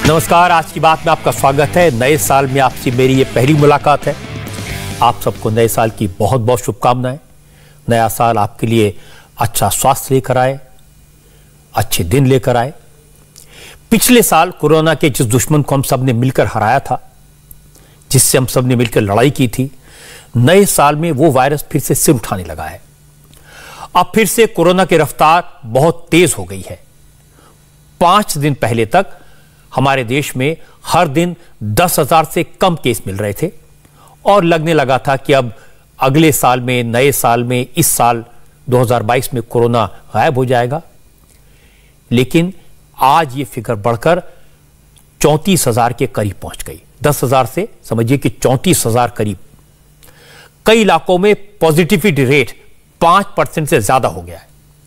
नमस्कार, आज की बात में आपका स्वागत है। नए साल में आपसे मेरी ये पहली मुलाकात है। आप सबको नए साल की बहुत बहुत शुभकामनाएं। नया साल आपके लिए अच्छा स्वास्थ्य लेकर आए, अच्छे दिन लेकर आए। पिछले साल कोरोना के जिस दुश्मन को हम सब ने मिलकर हराया था, जिससे हम सब ने मिलकर लड़ाई की थी, नए साल में वो वायरस फिर से सिर उठाने लगा है। अब फिर से कोरोना की रफ्तार बहुत तेज हो गई है। 5 दिन पहले तक हमारे देश में हर दिन 10,000 से कम केस मिल रहे थे और लगने लगा था कि अब अगले साल में, नए साल में, इस साल 2022 में कोरोना गायब हो जाएगा। लेकिन आज ये फिगर बढ़कर 34,000 के करीब पहुंच गई। 10,000 से समझिए कि 34,000 करीब। कई इलाकों में पॉजिटिविटी रेट 5% से ज्यादा हो गया है।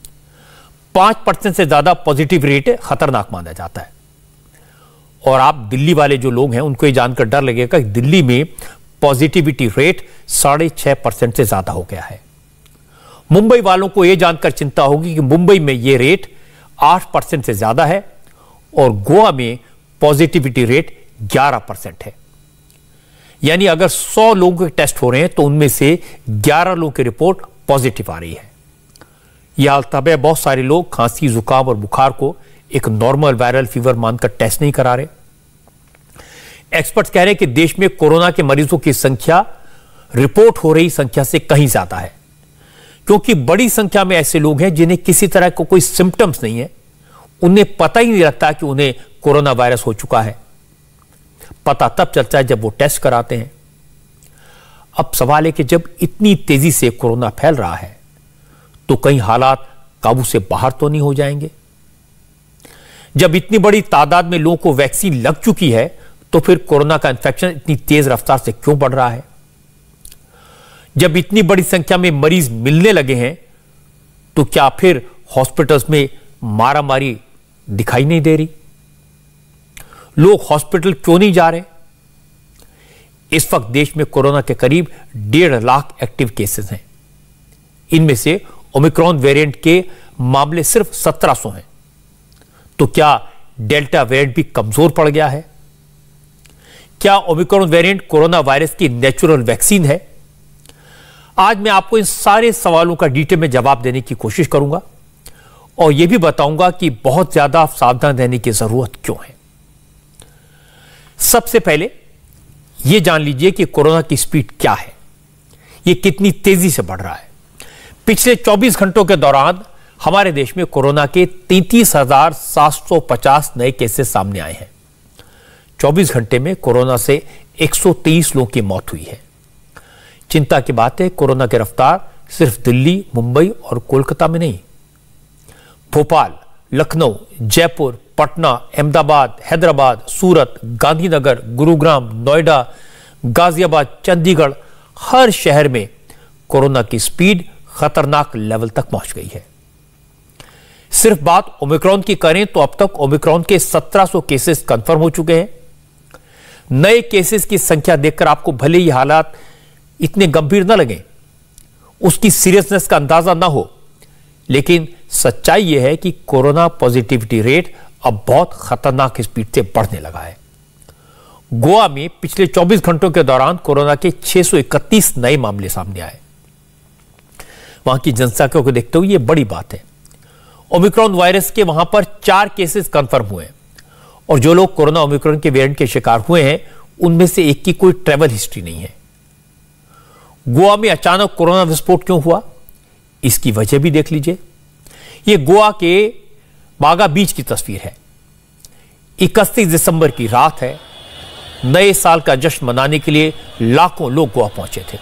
5% से ज्यादा पॉजिटिव रेट खतरनाक माना जाता है। और आप दिल्ली वाले जो लोग हैं उनको ये जानकर डर लगेगा कि दिल्ली में पॉजिटिविटी रेट 6.5% से ज्यादा हो गया है। मुंबई वालों को यह जानकर चिंता होगी कि मुंबई में यह रेट 8% से ज्यादा है और गोवा में पॉजिटिविटी रेट 11% है। यानी अगर 100 लोगों के टेस्ट हो रहे हैं तो उनमें से 11 लोगों की रिपोर्ट पॉजिटिव आ रही है। यह हाल तब है, बहुत सारे लोग खांसी, जुकाम और बुखार को एक नॉर्मल वायरल फीवर मानकर टेस्ट नहीं करा रहे। एक्सपर्ट्स कह रहे हैं कि देश में कोरोना के मरीजों की संख्या रिपोर्ट हो रही संख्या से कहीं ज्यादा है, क्योंकि बड़ी संख्या में ऐसे लोग हैं जिन्हें किसी तरह का कोई सिम्टम्स नहीं है। उन्हें पता ही नहीं लगता कि उन्हें कोरोना वायरस हो चुका है। पता तब चलता है जब वो टेस्ट कराते हैं। अब सवाल है कि जब इतनी तेजी से कोरोना फैल रहा है तो कहीं हालात काबू से बाहर तो नहीं हो जाएंगे? जब इतनी बड़ी तादाद में लोगों को वैक्सीन लग चुकी है तो फिर कोरोना का इन्फेक्शन इतनी तेज रफ्तार से क्यों बढ़ रहा है? जब इतनी बड़ी संख्या में मरीज मिलने लगे हैं तो क्या फिर हॉस्पिटल्स में मारामारी दिखाई नहीं दे रही? लोग हॉस्पिटल क्यों नहीं जा रहे? इस वक्त देश में कोरोना के करीब 1.5 लाख एक्टिव केसेस हैं। इनमें से ओमिक्रॉन वेरिएंट के मामले सिर्फ 1700 हैं। तो क्या डेल्टा वेरिएंट भी कमजोर पड़ गया है? क्या ओमिक्रॉन वेरिएंट कोरोना वायरस की नेचुरल वैक्सीन है? आज मैं आपको इन सारे सवालों का डिटेल में जवाब देने की कोशिश करूंगा और यह भी बताऊंगा कि बहुत ज्यादा सावधान रहने की जरूरत क्यों है। सबसे पहले यह जान लीजिए कि कोरोना की स्पीड क्या है, यह कितनी तेजी से बढ़ रहा है। पिछले 24 घंटों के दौरान हमारे देश में कोरोना के 33,750 नए केसेस सामने आए हैं। 24 घंटे में कोरोना से 123 लोगों की मौत हुई है। चिंता की बात है, कोरोना की रफ्तार सिर्फ दिल्ली, मुंबई और कोलकाता में नहीं, भोपाल, लखनऊ, जयपुर, पटना, अहमदाबाद, हैदराबाद, सूरत, गांधीनगर, गुरुग्राम, नोएडा, गाजियाबाद, चंडीगढ़, हर शहर में कोरोना की स्पीड खतरनाक लेवल तक पहुंच गई है। सिर्फ बात ओमिक्रॉन की करें तो अब तक ओमिक्रॉन के 1700 केसेस कंफर्म हो चुके हैं। नए केसेस की संख्या देखकर आपको भले ही हालात इतने गंभीर न लगे, उसकी सीरियसनेस का अंदाजा ना हो, लेकिन सच्चाई यह है कि कोरोना पॉजिटिविटी रेट अब बहुत खतरनाक स्पीड से बढ़ने लगा है। गोवा में पिछले 24 घंटों के दौरान कोरोना के 631 नए मामले सामने आए। वहां की जनसंख्या को देखते हुए यह बड़ी बात है। ओमिक्रॉन वायरस के वहां पर 4 केसेस कंफर्म हुए और जो लोग कोरोना ओमिक्रॉन के वेरिएंट के शिकार हुए हैं उनमें से एक की कोई ट्रैवल हिस्ट्री नहीं है। गोवा में अचानक कोरोना विस्फोट क्यों हुआ, इसकी वजह भी देख लीजिए। यह गोवा के बागा बीच की तस्वीर है। 31 दिसंबर की रात है। नए साल का जश्न मनाने के लिए लाखों लोग गोवा पहुंचे थे।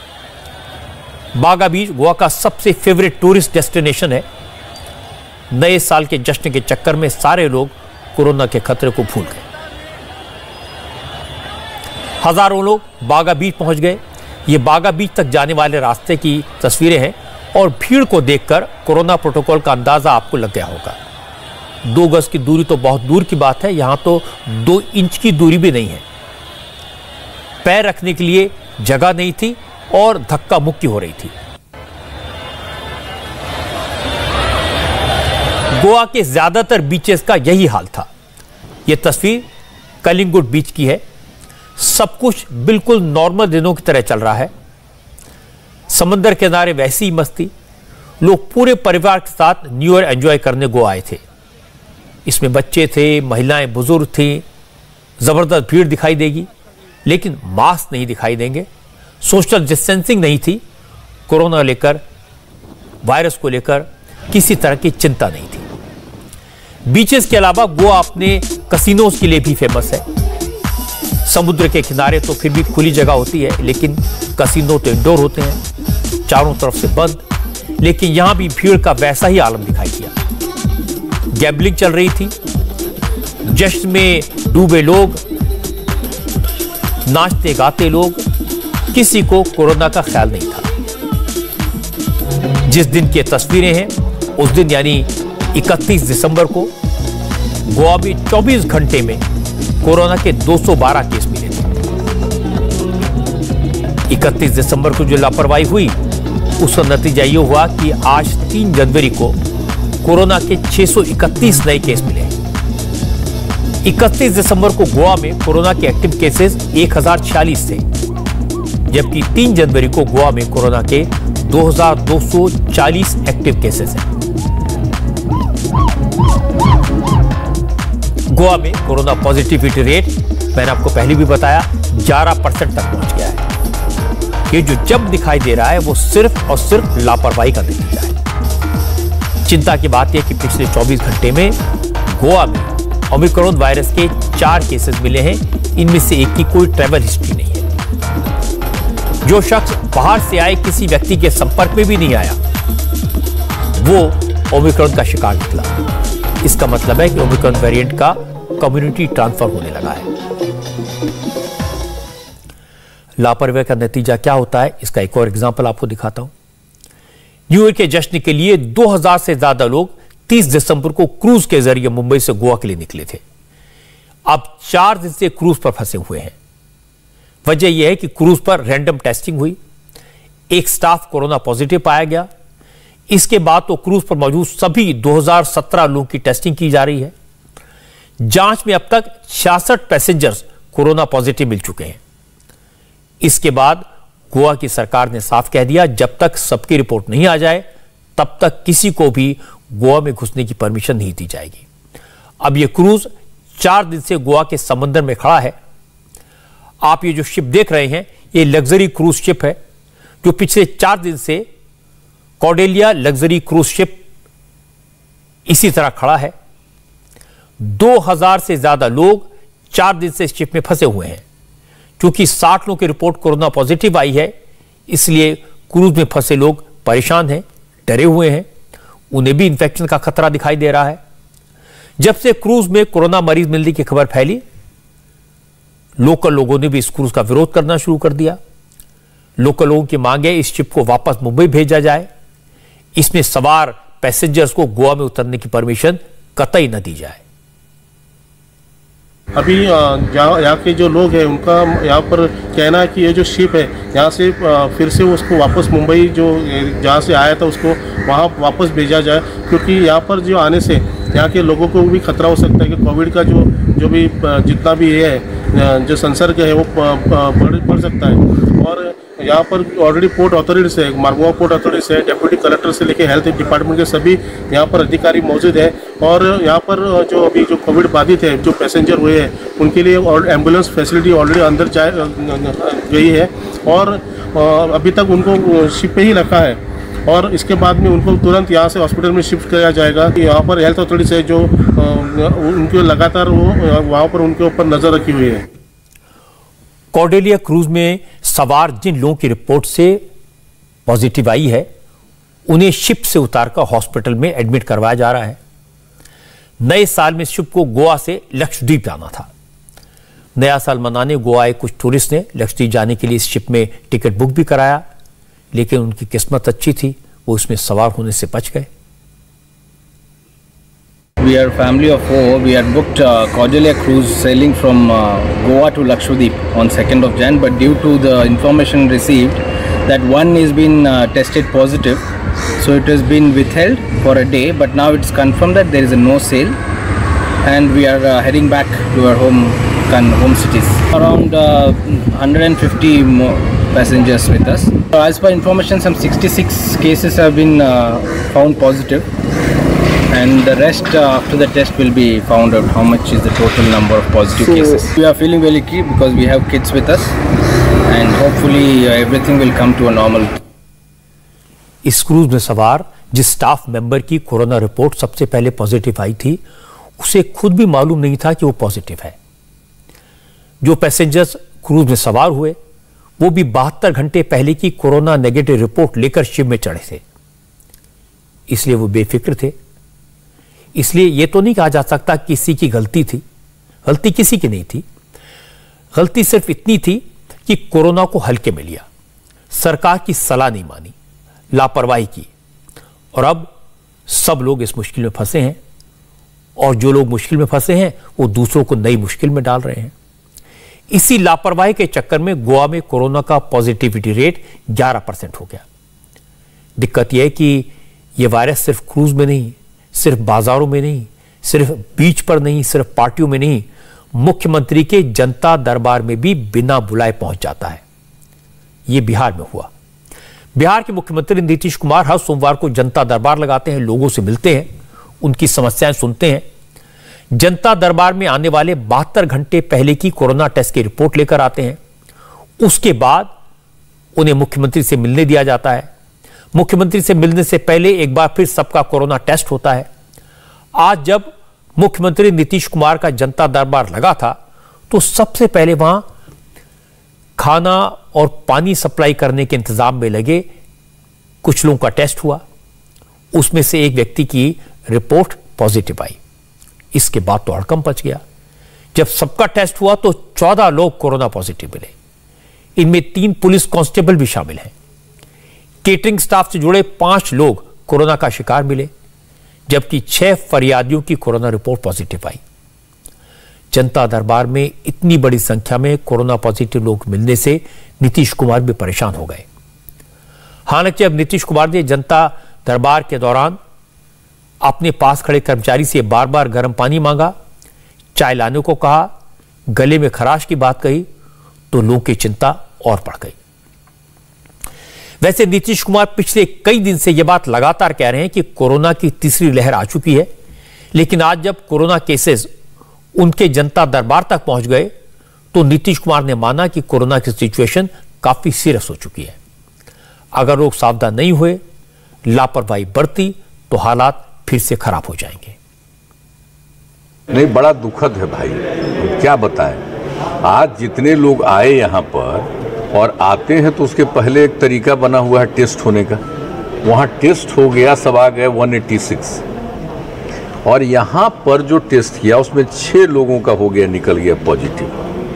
बागा बीच गोवा का सबसे फेवरेट टूरिस्ट डेस्टिनेशन है। नए साल के जश्न के चक्कर में सारे लोग कोरोना के खतरे को भूल गए। हजारों लोग बागा बीच पहुंच गए। ये बागा बीच तक जाने वाले रास्ते की तस्वीरें हैं और भीड़ को देखकर कोरोना प्रोटोकॉल का अंदाजा आपको लग गया होगा। 2 गज की दूरी तो बहुत दूर की बात है, यहां तो 2 इंच की दूरी भी नहीं है। पैर रखने के लिए जगह नहीं थी और धक्का मुक्की हो रही थी। गोवा के ज्यादातर बीचेस का यही हाल था। यह तस्वीर कलिंगुड बीच की है। सब कुछ बिल्कुल नॉर्मल दिनों की तरह चल रहा है। समंदर के किनारे वैसी ही मस्ती। लोग पूरे परिवार के साथ न्यू ईयर एंजॉय करने गोवा आए थे। इसमें बच्चे थे, महिलाएं, बुजुर्ग थी। जबरदस्त भीड़ दिखाई देगी, लेकिन मास्क नहीं दिखाई देंगे। सोशल डिस्टेंसिंग नहीं थी। कोरोना लेकर, वायरस को लेकर किसी तरह की चिंता नहीं थी। बीचेस के अलावा गोवा अपने कसिनोज के लिए भी फेमस है। समुद्र के किनारे तो फिर भी खुली जगह होती है, लेकिन कसिनो तो इंडोर होते हैं, चारों तरफ से बंद। लेकिन यहां भी भीड़ का वैसा ही आलम दिखाई दिया। गैम्बलिंग चल रही थी, जश्न में डूबे लोग, नाचते गाते लोग। किसी को कोरोना का ख्याल नहीं था। जिस दिन की तस्वीरें हैं, उस दिन यानी 31 दिसंबर को गोवा में 24 घंटे में कोरोना के 212 केस मिले थे। 31 दिसंबर को जो लापरवाही हुई, उसका नतीजा ये हुआ कि आज 3 जनवरी को कोरोना के 631 नए केस मिले। 31 दिसंबर को गोवा में कोरोना के एक्टिव केसेस 1046 थे, जबकि 3 जनवरी को गोवा में कोरोना के 2240 एक्टिव केसेस हैं। गोवा में कोरोना पॉजिटिविटी रेट, मैंने आपको पहले भी बताया, 11% तक पहुंच गया है। ये जो जब दिखाई दे रहा है, वो सिर्फ और सिर्फ लापरवाही का नतीजा है। चिंता की बात यह कि पिछले 24 घंटे में गोवा में ओमिक्रॉन वायरस के 4 केसेस मिले हैं। इनमें से एक की कोई ट्रैवल हिस्ट्री नहीं है। जो शख्स बाहर से आए किसी व्यक्ति के संपर्क में भी नहीं आया, वो ओमिक्रॉन का शिकार निकला। इसका मतलब है कि ओमिक्रॉन वेरिएंट का कम्युनिटी ट्रांसफर होने लगा है। लापरवाही का नतीजा क्या होता है, इसका एक और एग्जांपल आपको दिखाता हूं। न्यू ईयर के जश्न के लिए 2000 से ज्यादा लोग 30 दिसंबर को क्रूज के जरिए मुंबई से गोवा के लिए निकले थे। अब 4 दिन से क्रूज पर फंसे हुए हैं। वजह यह है कि क्रूज पर रैंडम टेस्टिंग हुई, एक स्टाफ कोरोना पॉजिटिव पाया गया। इसके बाद तो क्रूज पर मौजूद सभी 2017 लोगों की टेस्टिंग की जा रही है। जांच में अब तक 66 पैसेंजर्स कोरोना पॉजिटिव मिल चुके हैं। इसके बाद गोवा की सरकार ने साफ कह दिया, जब तक सबकी रिपोर्ट नहीं आ जाए, तब तक किसी को भी गोवा में घुसने की परमिशन नहीं दी जाएगी। अब यह क्रूज 4 दिन से गोवा के समंदर में खड़ा है। आप ये जो शिप देख रहे हैं, ये लग्जरी क्रूज शिप है, जो पिछले 4 दिन से कॉर्डेलिया लग्जरी क्रूज शिप इसी तरह खड़ा है। 2000 से ज्यादा लोग 4 दिन से शिप में फंसे हुए हैं। क्योंकि 60 लोगों की रिपोर्ट कोरोना पॉजिटिव आई है, इसलिए क्रूज में फंसे लोग परेशान हैं, डरे हुए हैं। उन्हें भी इंफेक्शन का खतरा दिखाई दे रहा है। जब से क्रूज में कोरोना मरीज मिलने की खबर फैली, लोकल लोगों ने भी इस क्रूज का विरोध करना शुरू कर दिया। लोकल लोगों की मांग है इस शिप को वापस मुंबई भेजा जाए। इसमें सवार पैसेंजर्स को गोवा में उतरने की परमिशन कतई न दी जाए। अभी यहाँ के जो लोग हैं, उनका यहाँ पर कहना है कि ये जो शिप है, यहाँ से फिर से उसको वापस मुंबई जो जहाँ से आया था उसको वहाँ वापस भेजा जाए। क्योंकि यहाँ पर जो आने से यहाँ के लोगों को भी खतरा हो सकता है कि कोविड का जो भी जितना भी ये है, जो संसर्ग है, वो बढ़ सकता है। और यहाँ पर ऑलरेडी पोर्ट अथॉरिटीज़ है, मार्गोवा पोर्ट अथॉरिटीज़ है, डिप्टी कलेक्टर से लेकर हेल्थ डिपार्टमेंट के सभी यहाँ पर अधिकारी मौजूद है। और यहाँ पर जो अभी जो कोविड बाधित है, जो पैसेंजर हुए हैं, उनके लिए एम्बुलेंस फैसिलिटी ऑलरेडी अंदर गई है। और अभी तक उनको शिप पे ही रखा है। और इसके बाद में उनको तुरंत यहाँ से हॉस्पिटल में शिफ्ट किया जाएगा। यहाँ पर हेल्थ अथॉरिटीज है, जो उनके लगातार वो वहाँ पर उनके ऊपर नज़र रखी हुई है। कॉर्डेलिया क्रूज में सवार जिन लोगों की रिपोर्ट से पॉजिटिव आई है, उन्हें शिप से उतारकर हॉस्पिटल में एडमिट करवाया जा रहा है। नए साल में शिप को गोवा से लक्षद्वीप जाना था। नया साल मनाने गोवा आए कुछ टूरिस्ट ने लक्षद्वीप जाने के लिए इस शिप में टिकट बुक भी कराया, लेकिन उनकी किस्मत अच्छी थी, वो उसमें सवार होने से बच गए। We are a family of 4. We had booked Cordelia cruise sailing from Goa to Lakshadweep on 2nd of Jan, but due to the information received that one is been tested positive, so it has been withheld for a day, but now it's confirmed that there is a no sail and we are heading back to our home home cities. Around 150 more passengers with us. As per information, some 66 cases have been found positive, and the rest after the test will be found out how much is the total number of positive cases. We are feeling very key because we have kids with us, and hopefully everything will come to a normal. इस cruise में सवार जिस staff member की corona report सबसे पहले positive आई थी, उसे खुद भी मालूम नहीं था कि वो पॉजिटिव है। जो पैसेंजर्स क्रूज में सवार हुए वो भी 72 घंटे पहले की कोरोना नेगेटिव रिपोर्ट लेकर शिप में चढ़े थे, इसलिए वो बेफिक्र थे। इसलिए यह तो नहीं कहा जा सकता किसी की गलती थी, गलती किसी की नहीं थी। गलती सिर्फ इतनी थी कि कोरोना को हल्के में लिया, सरकार की सलाह नहीं मानी, लापरवाही की, और अब सब लोग इस मुश्किल में फंसे हैं, और जो लोग मुश्किल में फंसे हैं वो दूसरों को नई मुश्किल में डाल रहे हैं। इसी लापरवाही के चक्कर में गोवा में कोरोना का पॉजिटिविटी रेट 11% हो गया। दिक्कत यह है कि यह वायरस सिर्फ क्रूज में नहीं, सिर्फ बाजारों में नहीं, सिर्फ बीच पर नहीं, सिर्फ पार्टियों में नहीं, मुख्यमंत्री के जनता दरबार में भी बिना बुलाए पहुंच जाता है। यह बिहार में हुआ। बिहार के मुख्यमंत्री नीतीश कुमार हर सोमवार को जनता दरबार लगाते हैं, लोगों से मिलते हैं, उनकी समस्याएं सुनते हैं। जनता दरबार में आने वाले 72 घंटे पहले की कोरोना टेस्ट की रिपोर्ट लेकर आते हैं। उसके बाद उन्हें मुख्यमंत्री से मिलने दिया जाता है। मुख्यमंत्री से मिलने से पहले एक बार फिर सबका कोरोना टेस्ट होता है। आज जब मुख्यमंत्री नीतीश कुमार का जनता दरबार लगा था तो सबसे पहले वहां खाना और पानी सप्लाई करने के इंतजाम में लगे कुछ लोगों का टेस्ट हुआ। उसमें से एक व्यक्ति की रिपोर्ट पॉजिटिव आई। इसके बाद तो हड़कंप मच गया। जब सबका टेस्ट हुआ तो 14 लोग कोरोना पॉजिटिव मिले। इनमें 3 पुलिस कांस्टेबल भी शामिल हैं। केटरिंग स्टाफ से जुड़े 5 लोग कोरोना का शिकार मिले, जबकि 6 फरियादियों की कोरोना रिपोर्ट पॉजिटिव आई। जनता दरबार में इतनी बड़ी संख्या में कोरोना पॉजिटिव लोग मिलने से नीतीश कुमार भी परेशान हो गए। हालांकि अब नीतीश कुमार ने जनता दरबार के दौरान अपने पास खड़े कर्मचारी से बार बार गर्म पानी मांगा, चाय लाने को कहा, गले में खराश की बात कही, तो लोगों की चिंता और बढ़ गई। वैसे नीतीश कुमार पिछले कई दिन से यह बात लगातार कह रहे हैं कि कोरोना की तीसरी लहर आ चुकी है, लेकिन आज जब कोरोना केसेस उनके जनता दरबार तक पहुंच गए तो नीतीश कुमार ने माना कि कोरोना की सिचुएशन काफी सीरियस हो चुकी है। अगर लोग सावधान नहीं हुए, लापरवाही बरती, तो हालात फिर से खराब हो जाएंगे। नहीं, बड़ा दुखद है भाई, क्या बताएं। आज जितने लोग आए यहाँ पर और आते हैं तो उसके पहले एक तरीका बना हुआ है टेस्ट होने का। वहाँ टेस्ट हो गया, सब आ गए 186, और यहाँ पर जो टेस्ट किया उसमें 6 लोगों का हो गया, निकल गया पॉजिटिव।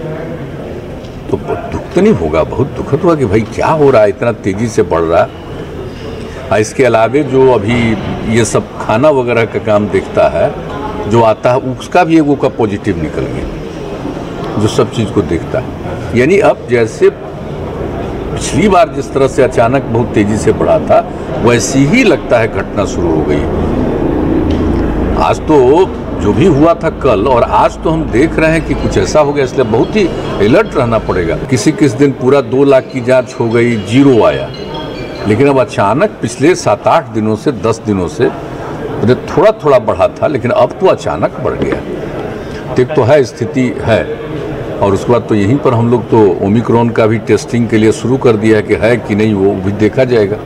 तो दुख तो नहीं होगा, बहुत दुखद हुआ कि भाई क्या हो रहा है, इतना तेजी से बढ़ रहा है। इसके अलावे जो अभी ये सब खाना वगैरह का काम देखता है, जो आता है उसका भी एगो का पॉजिटिव निकल गया, जो सब चीज़ को देखता है। यानी अब जैसे पिछली बार जिस तरह से अचानक बहुत तेजी से बढ़ा था, वैसी ही लगता है घटना शुरू हो गई। आज तो जो भी हुआ था कल और आज तो हम देख रहे हैं कि कुछ ऐसा हो गया, इसलिए बहुत ही अलर्ट रहना पड़ेगा। किसी दिन पूरा 2 लाख की जांच हो गई, 0 आया, लेकिन अब अचानक पिछले 7-8 दिनों से 10 दिनों से थोड़ा थोड़ा बढ़ा था, लेकिन अब तो अचानक बढ़ गया। ठीक तो है, स्थिति है। और उसके बाद तो यहीं पर हम लोग तो ओमिक्रॉन का भी टेस्टिंग के लिए शुरू कर दिया है कि है कि नहीं, वो भी देखा जाएगा।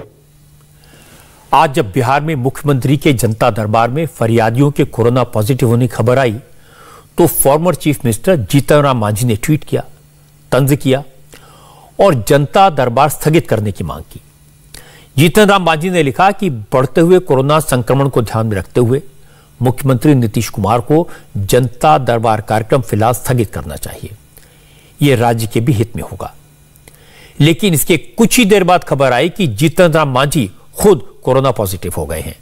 आज जब बिहार में मुख्यमंत्री के जनता दरबार में फरियादियों के कोरोना पॉजिटिव होने की खबर आई तो former chief minister Jitan Ram Manjhi ने ट्वीट किया, तंज किया और जनता दरबार स्थगित करने की मांग की। जीतन राम मांझी ने लिखा कि बढ़ते हुए कोरोना संक्रमण को ध्यान में रखते हुए मुख्यमंत्री नीतीश कुमार को जनता दरबार कार्यक्रम फिलहाल स्थगित करना चाहिए, यह राज्य के भी हित में होगा। लेकिन इसके कुछ ही देर बाद खबर आई कि जीतन राम मांझी खुद कोरोना पॉजिटिव हो गए हैं।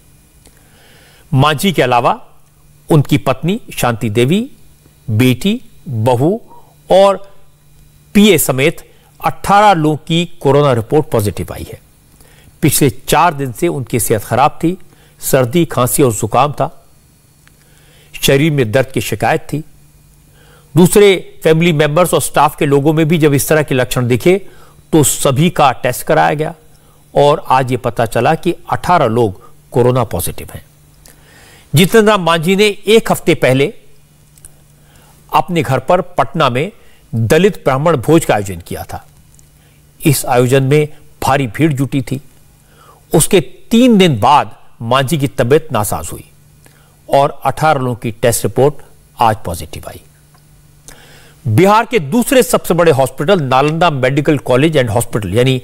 मांझी के अलावा उनकी पत्नी शांति देवी, बेटी, बहू और पीए समेत 18 लोगों की कोरोना रिपोर्ट पॉजिटिव आई है। पिछले 4 दिन से उनकी सेहत खराब थी, सर्दी, खांसी और जुकाम था, शरीर में दर्द की शिकायत थी। दूसरे फैमिली मेंबर्स और स्टाफ के लोगों में भी जब इस तरह के लक्षण दिखे तो सभी का टेस्ट कराया गया और आज ये पता चला कि 18 लोग कोरोना पॉजिटिव हैं। जितेंद्र राम मांझी ने एक हफ्ते पहले अपने घर पर पटना में दलित ब्राह्मण भोज का आयोजन किया था। इस आयोजन में भारी भीड़ जुटी थी। उसके 3 दिन बाद मांझी की तबीयत नासाज हुई और 18 लोगों की टेस्ट रिपोर्ट आज पॉजिटिव आई। बिहार के दूसरे सबसे बड़े hospital Nalanda medical college and hospital यानी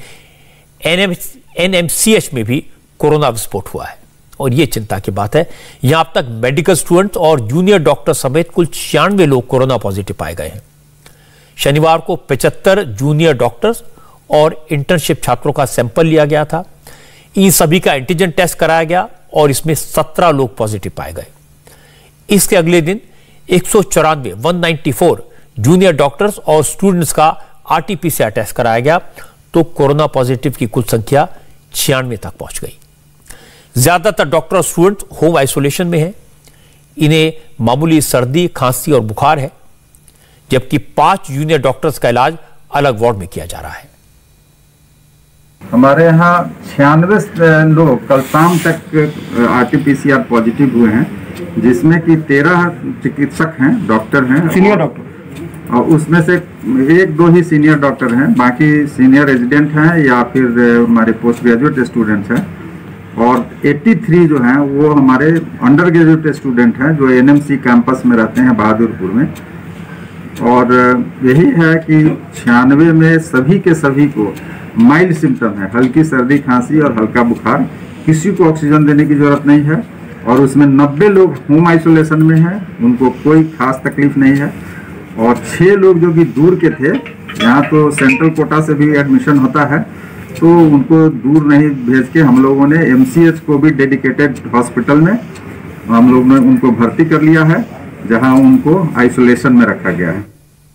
NMCH में भी कोरोना विस्फोट हुआ है और यह चिंता की बात है। यहां अब तक मेडिकल स्टूडेंट्स और जूनियर डॉक्टर समेत कुल 96 लोग कोरोना पॉजिटिव पाए गए हैं। शनिवार को 75 जूनियर डॉक्टर्स और इंटर्नशिप छात्रों का सैंपल लिया गया था। इन सभी का एंटीजन टेस्ट कराया गया और इसमें 17 लोग पॉजिटिव पाए गए। इसके अगले दिन 194 जूनियर डॉक्टर्स और स्टूडेंट्स का RT-PCR टेस्ट कराया गया तो कोरोना पॉजिटिव की कुल संख्या 96 तक पहुंच गई। ज्यादातर डॉक्टर और स्टूडेंट होम आइसोलेशन में हैं। इन्हें मामूली सर्दी, खांसी और बुखार है, जबकि 5 जूनियर डॉक्टर्स का इलाज अलग वार्ड में किया जा रहा है। हमारे यहाँ 96 लोग कल शाम तक RT-PCR पॉजिटिव हुए हैं, जिसमें कि 13 चिकित्सक हैं, डॉक्टर हैं, सीनियर डॉक्टर, और उसमें से 1-2 ही सीनियर डॉक्टर हैं, बाकी सीनियर रेजिडेंट हैं या फिर हमारे पोस्ट ग्रेजुएट स्टूडेंट्स हैं। और 83 जो हैं वो हमारे अंडर ग्रेजुएट स्टूडेंट हैं जो NMC कैंपस में रहते हैं बहादुरपुर में। और यही है कि 96 में सभी के सभी को माइल्ड सिम्टम है, हल्की सर्दी, खांसी और हल्का बुखार। किसी को ऑक्सीजन देने की जरूरत नहीं है और उसमें 90 लोग होम आइसोलेशन में हैं, उनको कोई खास तकलीफ नहीं है। और 6 लोग जो कि दूर के थे, यहाँ तो सेंट्रल कोटा से भी एडमिशन होता है, तो उनको दूर नहीं भेज के हम लोगों ने MCH कोविड डेडिकेटेड हॉस्पिटल में हम लोग ने उनको भर्ती कर लिया है, जहां उनको आइसोलेशन में रखा गया है।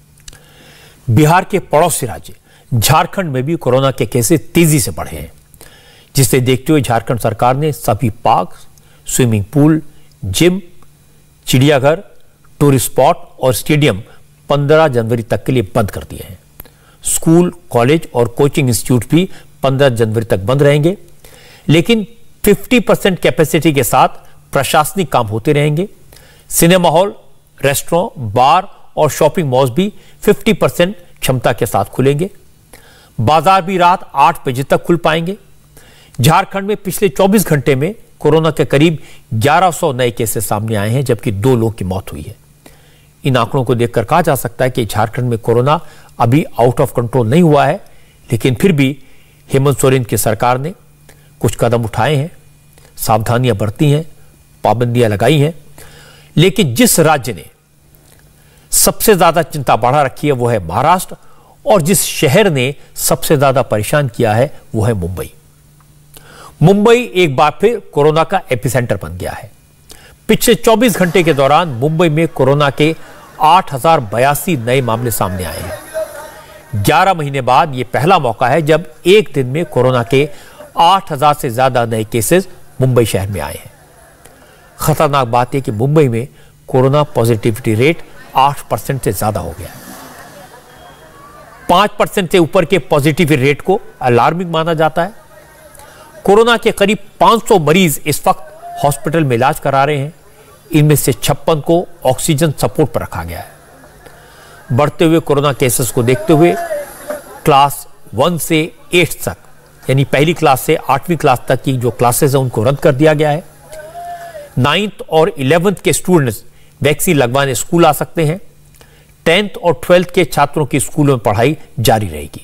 बिहार के पड़ोसी राज्य झारखंड में भी कोरोना के केसेस तेजी से बढ़े हैं, जिसे देखते हुए झारखंड सरकार ने सभी पार्क, स्विमिंग पूल, जिम, चिड़ियाघर, टूरिस्ट स्पॉट और स्टेडियम 15 जनवरी तक के लिए बंद कर दिए हैं। स्कूल, कॉलेज और कोचिंग इंस्टीट्यूट भी 15 जनवरी तक बंद रहेंगे, लेकिन 50% कैपेसिटी के साथ प्रशासनिक काम होते रहेंगे। सिनेमा हॉल, रेस्टोरेंट, बार और शॉपिंग मॉल्स भी 50% क्षमता के साथ खुलेंगे। बाजार भी रात 8 बजे तक खुल पाएंगे। झारखंड में पिछले 24 घंटे में कोरोना के करीब 1100 नए केसेस सामने आए हैं, जबकि 2 लोगों की मौत हुई है। इन आंकड़ों को देखकर कहा जा सकता है कि झारखंड में कोरोना अभी आउट ऑफ कंट्रोल नहीं हुआ है, लेकिन फिर भी हेमंत सोरेन की सरकार ने कुछ कदम उठाए हैं, सावधानियां बरती हैं, पाबंदियां लगाई हैं। लेकिन जिस राज्य ने सबसे ज्यादा चिंता बढ़ा रखी है वो है महाराष्ट्र, और जिस शहर ने सबसे ज्यादा परेशान किया है वो है मुंबई। मुंबई एक बार फिर कोरोना का एपिसेंटर बन गया है। पिछले 24 घंटे के दौरान मुंबई में कोरोना के 8082 नए मामले सामने आए हैं। 11 महीने बाद यह पहला मौका है जब एक दिन में कोरोना के 8000 से ज्यादा नए केसेस मुंबई शहर में आए हैं। खतरनाक बात यह कि मुंबई में कोरोना पॉजिटिविटी रेट 8% से ज्यादा हो गया है। 5% से ऊपर के पॉजिटिविटी रेट को अलार्मिंग माना जाता है। कोरोना के करीब 500 मरीज इस वक्त हॉस्पिटल में इलाज करा रहे हैं। इनमें से 56 को ऑक्सीजन सपोर्ट पर रखा गया है। बढ़ते हुए कोरोना केसेस को देखते हुए क्लास 1 से 8 तक, यानी पहली क्लास से 8वीं क्लास तक की जो क्लासेस हैं उनको रद्द कर दिया गया है। 9th और 11th के स्टूडेंट्स वैक्सीन लगवाने स्कूल आ सकते हैं। 10th और 12th के छात्रों की स्कूलों में पढ़ाई जारी रहेगी।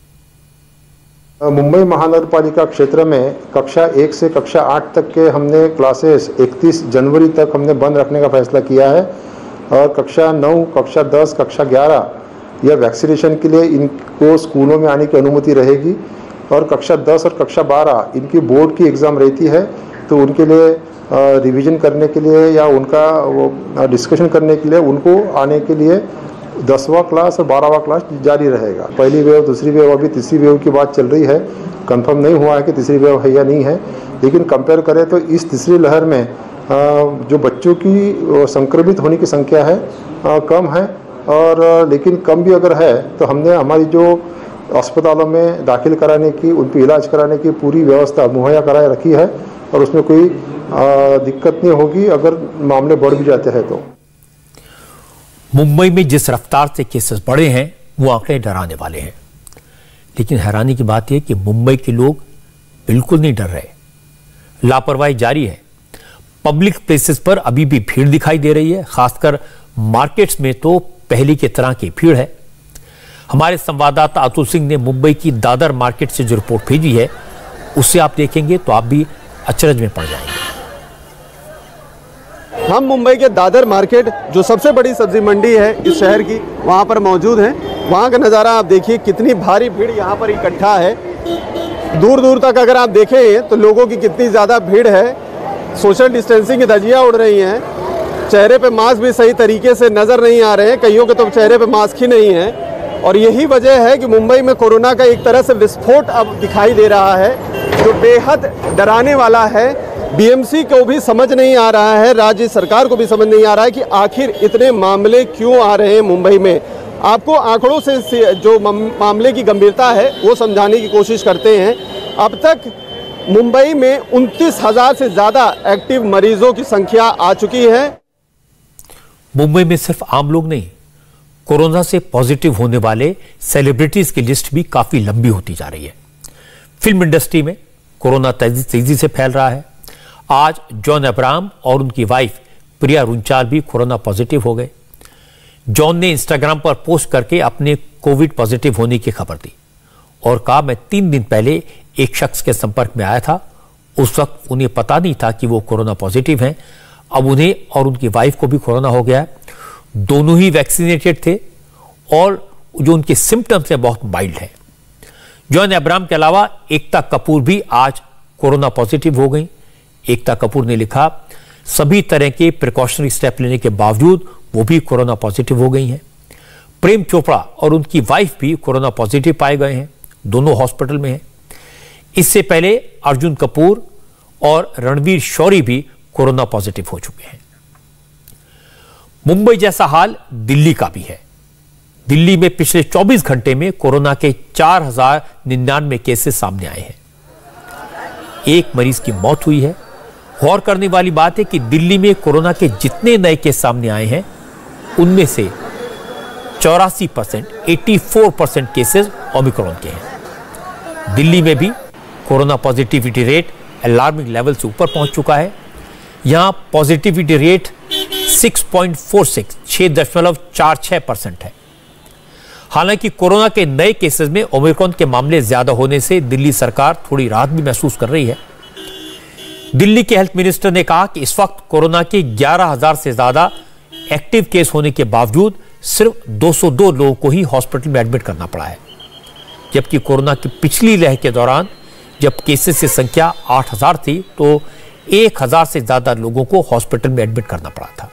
मुंबई महानगर पालिका क्षेत्र में कक्षा 1 से कक्षा 8 तक के हमने क्लासेस 31 जनवरी तक हमने बंद रखने का फैसला किया है, और कक्षा 9, कक्षा 10, कक्षा 11 या वैक्सीनेशन के लिए इनको स्कूलों में आने की अनुमति रहेगी। और कक्षा 10 और कक्षा 12 इनकी बोर्ड की एग्ज़ाम रहती है, तो उनके लिए रिवीजन करने के लिए या उनका वो डिस्कशन करने के लिए उनको आने के लिए 10वां क्लास और 12वां क्लास जारी रहेगा। पहली वेव, दूसरी वेव, अभी तीसरी वेव की बात चल रही है। कंफर्म नहीं हुआ है कि तीसरी वेव है या नहीं है, लेकिन कंपेयर करें तो इस तीसरी लहर में जो बच्चों की संक्रमित होने की संख्या है कम है, और लेकिन कम भी अगर है तो हमने हमारी जो अस्पतालों में दाखिल कराने की, उन पर इलाज कराने की पूरी व्यवस्था मुहैया कराए रखी है और उसमें कोई दिक्कत नहीं होगी अगर मामले बढ़ भी जाते हैं तो। मुंबई में जिस रफ्तार से केसेस बढ़े हैं वो आंकड़े डराने वाले हैं, लेकिन हैरानी की बात यह कि मुंबई के लोग बिल्कुल नहीं डर रहे। लापरवाही जारी है। पब्लिक प्लेसेस पर अभी भी भीड़ दिखाई दे रही है, खासकर मार्केट्स में तो पहले की तरह की भीड़ है। हमारे संवाददाता अतुल सिंह ने मुंबई की दादर मार्केट से जो रिपोर्ट भेजी है उससे आप देखेंगे तो आप भी अचरज में पड़ जाएंगे। हम मुंबई के दादर मार्केट, जो सबसे बड़ी सब्जी मंडी है इस शहर की, वहाँ पर मौजूद हैं। वहाँ का नज़ारा आप देखिए, कितनी भारी भीड़ यहाँ पर इकट्ठा है। दूर दूर तक अगर आप देखें तो लोगों की कितनी ज़्यादा भीड़ है। सोशल डिस्टेंसिंग की धज्जियाँ उड़ रही हैं। चेहरे पे मास्क भी सही तरीके से नज़र नहीं आ रहे हैं, कईयों के तो चेहरे पे मास्क ही नहीं है। और यही वजह है कि मुंबई में कोरोना का एक तरह से विस्फोट अब दिखाई दे रहा है, जो बेहद डराने वाला है। बीएमसी को भी समझ नहीं आ रहा है, राज्य सरकार को भी समझ नहीं आ रहा है कि आखिर इतने मामले क्यों आ रहे हैं मुंबई में। आपको आंकड़ों से जो मामले की गंभीरता है वो समझाने की कोशिश करते हैं। अब तक मुंबई में 29,000 से ज़्यादा एक्टिव मरीजों की संख्या आ चुकी है। मुंबई में सिर्फ आम लोग नहीं, कोरोना से पॉजिटिव होने वाले सेलिब्रिटीज की लिस्ट भी काफी लंबी होती जा रही है। फिल्म इंडस्ट्री में कोरोना तेजी से फैल रहा है। आज जॉन अब्राहम और उनकी वाइफ प्रिया रुंचाल भी कोरोना पॉजिटिव हो गए। जॉन ने इंस्टाग्राम पर पोस्ट करके अपने कोविड पॉजिटिव होने की खबर दी और कहा, मैं 3 दिन पहले एक शख्स के संपर्क में आया था। उस वक्त उन्हें पता नहीं था कि वो कोरोना पॉजिटिव हैं। अब उन्हें और उनकी वाइफ को भी कोरोना हो गया है। दोनों ही वैक्सीनेटेड थे और जो उनके सिम्टम्स हैं बहुत माइल्ड है। जॉन अब्राहम के अलावा एकता कपूर भी आज कोरोना पॉजिटिव हो गई। एकता कपूर ने लिखा, सभी तरह के प्रिकॉशनरी स्टेप लेने के बावजूद वो भी कोरोना पॉजिटिव हो गई हैं। प्रेम चोपड़ा और उनकी वाइफ भी कोरोना पॉजिटिव पाए गए हैं, दोनों हॉस्पिटल में हैं। इससे पहले अर्जुन कपूर और रणवीर शौरी भी कोरोना पॉजिटिव हो चुके हैं। मुंबई जैसा हाल दिल्ली का भी है। दिल्ली में पिछले 24 घंटे में कोरोना के 4,099 केसेस सामने आए हैं। एक मरीज की मौत हुई है। गौर करने वाली बात है कि दिल्ली में कोरोना के जितने नए केस सामने आए हैं उनमें से 84%, 84% केसेस ओमिक्रॉन के हैं। दिल्ली में भी corona positivity rate alarming level से ऊपर पहुंच चुका है। यहां पॉजिटिविटी रेट 6.46% है। हालांकि कोरोना के नए केसेस में ओमिक्रॉन के मामले ज्यादा होने से दिल्ली सरकार थोड़ी राहत भी महसूस कर रही है। दिल्ली के हेल्थ मिनिस्टर ने कहा कि इस वक्त कोरोना के 11,000 से ज्यादा एक्टिव केस होने के बावजूद सिर्फ 202 लोगों को ही हॉस्पिटल में एडमिट करना पड़ा है, जबकि कोरोना की पिछली लहर के दौरान जब केसेस की संख्या 8,000 थी तो 1,000 से ज्यादा लोगों को हॉस्पिटल में एडमिट करना पड़ा था।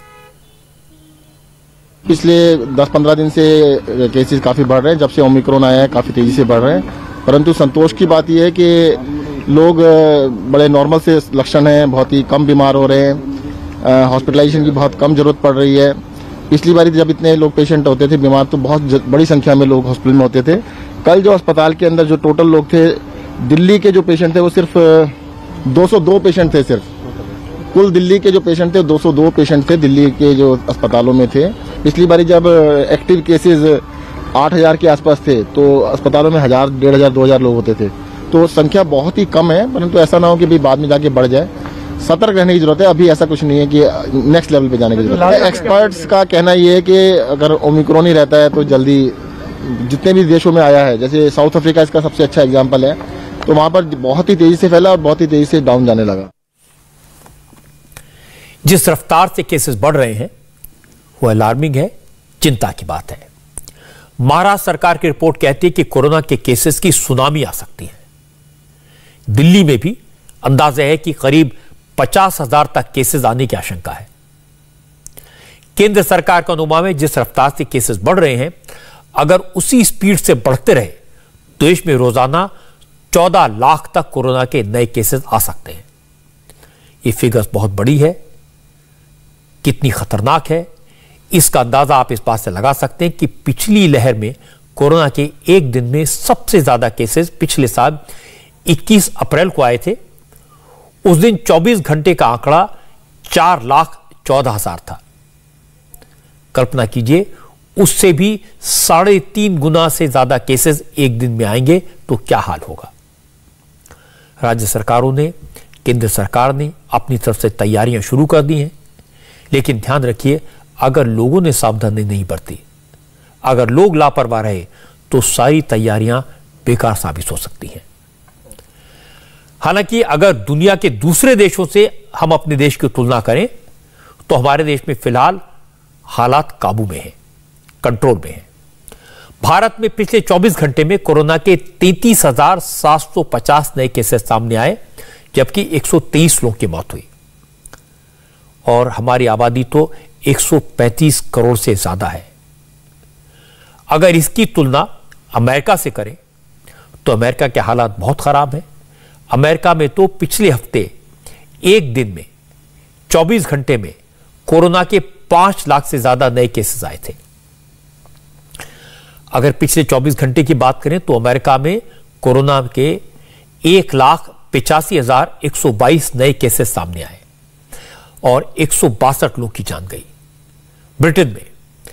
पिछले 10-15 दिन से केसेस काफ़ी बढ़ रहे हैं। जब से ओमिक्रॉन आया है काफ़ी तेज़ी से बढ़ रहे हैं, परंतु संतोष की बात यह है कि लोग बड़े नॉर्मल से लक्षण हैं, बहुत ही कम बीमार हो रहे हैं। हॉस्पिटलाइजेशन की बहुत कम ज़रूरत पड़ रही है। पिछली बार जब इतने लोग पेशेंट होते थे बीमार तो बहुत बड़ी संख्या में लोग हॉस्पिटल में होते थे। कल जो अस्पताल के अंदर जो टोटल लोग थे, दिल्ली के जो पेशेंट थे वो सिर्फ 202 पेशेंट थे। सिर्फ कुल दिल्ली के जो पेशेंट थे 202 पेशेंट थे दिल्ली के जो अस्पतालों में थे। पिछली बारी जब एक्टिव केसेस 8,000 के आसपास थे तो अस्पतालों में 1,000, 1,500, 2,000 लोग होते थे। तो संख्या बहुत ही कम है, परंतु ऐसा ना हो कि बाद में जाके बढ़ जाए। सतर्क रहने की जरूरत है। अभी ऐसा कुछ नहीं है कि नेक्स्ट लेवल पे जाने की जरूरत है। एक्सपर्ट्स का कहना ये है कि अगर ओमिक्रॉन ही रहता है तो जल्दी जितने भी देशों में आया है, जैसे साउथ अफ्रीका इसका सबसे अच्छा एग्जाम्पल है, तो वहां पर बहुत ही तेजी से फैला और बहुत ही तेजी से डाउन जाने लगा। जिस रफ्तार से केसेस बढ़ रहे हैं वो अलार्मिंग है, चिंता की बात है। महाराष्ट्र सरकार की रिपोर्ट कहती है कि कोरोना के केसेस की सुनामी आ सकती है। दिल्ली में भी अंदाजा है कि करीब 50,000 तक केसेस आने की आशंका है। केंद्र सरकार का अनुमान है जिस रफ्तार से केसेस बढ़ रहे हैं, अगर उसी स्पीड से बढ़ते रहे तो देश में रोजाना 14 लाख तक कोरोना के नए केसेस आ सकते हैं। ये फिगर्स बहुत बड़ी है, कितनी खतरनाक है इसका अंदाजा आप इस बात से लगा सकते हैं कि पिछली लहर में कोरोना के एक दिन में सबसे ज्यादा केसेस पिछले साल 21 अप्रैल को आए थे। उस दिन 24 घंटे का आंकड़ा 4,14,000 था। कल्पना कीजिए उससे भी 3.5 गुना से ज्यादा केसेस एक दिन में आएंगे तो क्या हाल होगा। राज्य सरकारों ने, केंद्र सरकार ने अपनी तरफ से तैयारियां शुरू कर दी हैं, लेकिन ध्यान रखिए अगर लोगों ने सावधानी नहीं बरती, अगर लोग लापरवाह रहे तो सारी तैयारियां बेकार साबित हो सकती हैं। हालांकि अगर दुनिया के दूसरे देशों से हम अपने देश की तुलना करें तो हमारे देश में फिलहाल हालात काबू में हैं, कंट्रोल में हैं। भारत में पिछले 24 घंटे में कोरोना के 33,750 नए केसेस सामने आए, जबकि 123 लोगों की मौत हुई और हमारी आबादी तो 135 करोड़ से ज्यादा है। अगर इसकी तुलना अमेरिका से करें तो अमेरिका के हालात बहुत खराब हैं। अमेरिका में तो पिछले हफ्ते एक दिन में 24 घंटे में कोरोना के 5 लाख से ज्यादा नए केसेस आए थे। अगर पिछले 24 घंटे की बात करें तो अमेरिका में कोरोना के 1,85,122 नए केसेस सामने आए और 162 लोग की जान गई। ब्रिटेन में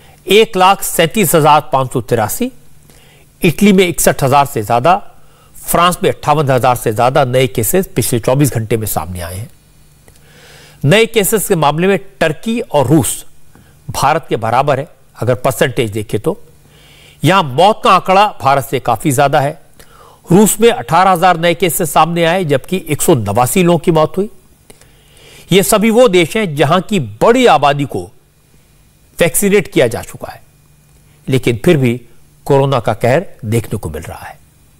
1,37,583, इटली में 61,000 से ज्यादा, फ्रांस में 58,000 से ज्यादा नए केसेस पिछले 24 घंटे में सामने आए हैं। नए केसेस के मामले में टर्की और रूस भारत के बराबर है। अगर परसेंटेज देखें तो यहां मौत का आंकड़ा भारत से काफी ज्यादा है। रूस में 18,000 नए केसेस सामने आए, जबकि 189 लोगों की मौत हुई। ये सभी वो देश हैं जहां की बड़ी आबादी को वैक्सीनेट किया जा चुका है, लेकिन फिर भी कोरोना का कहर देखने को मिल रहा है।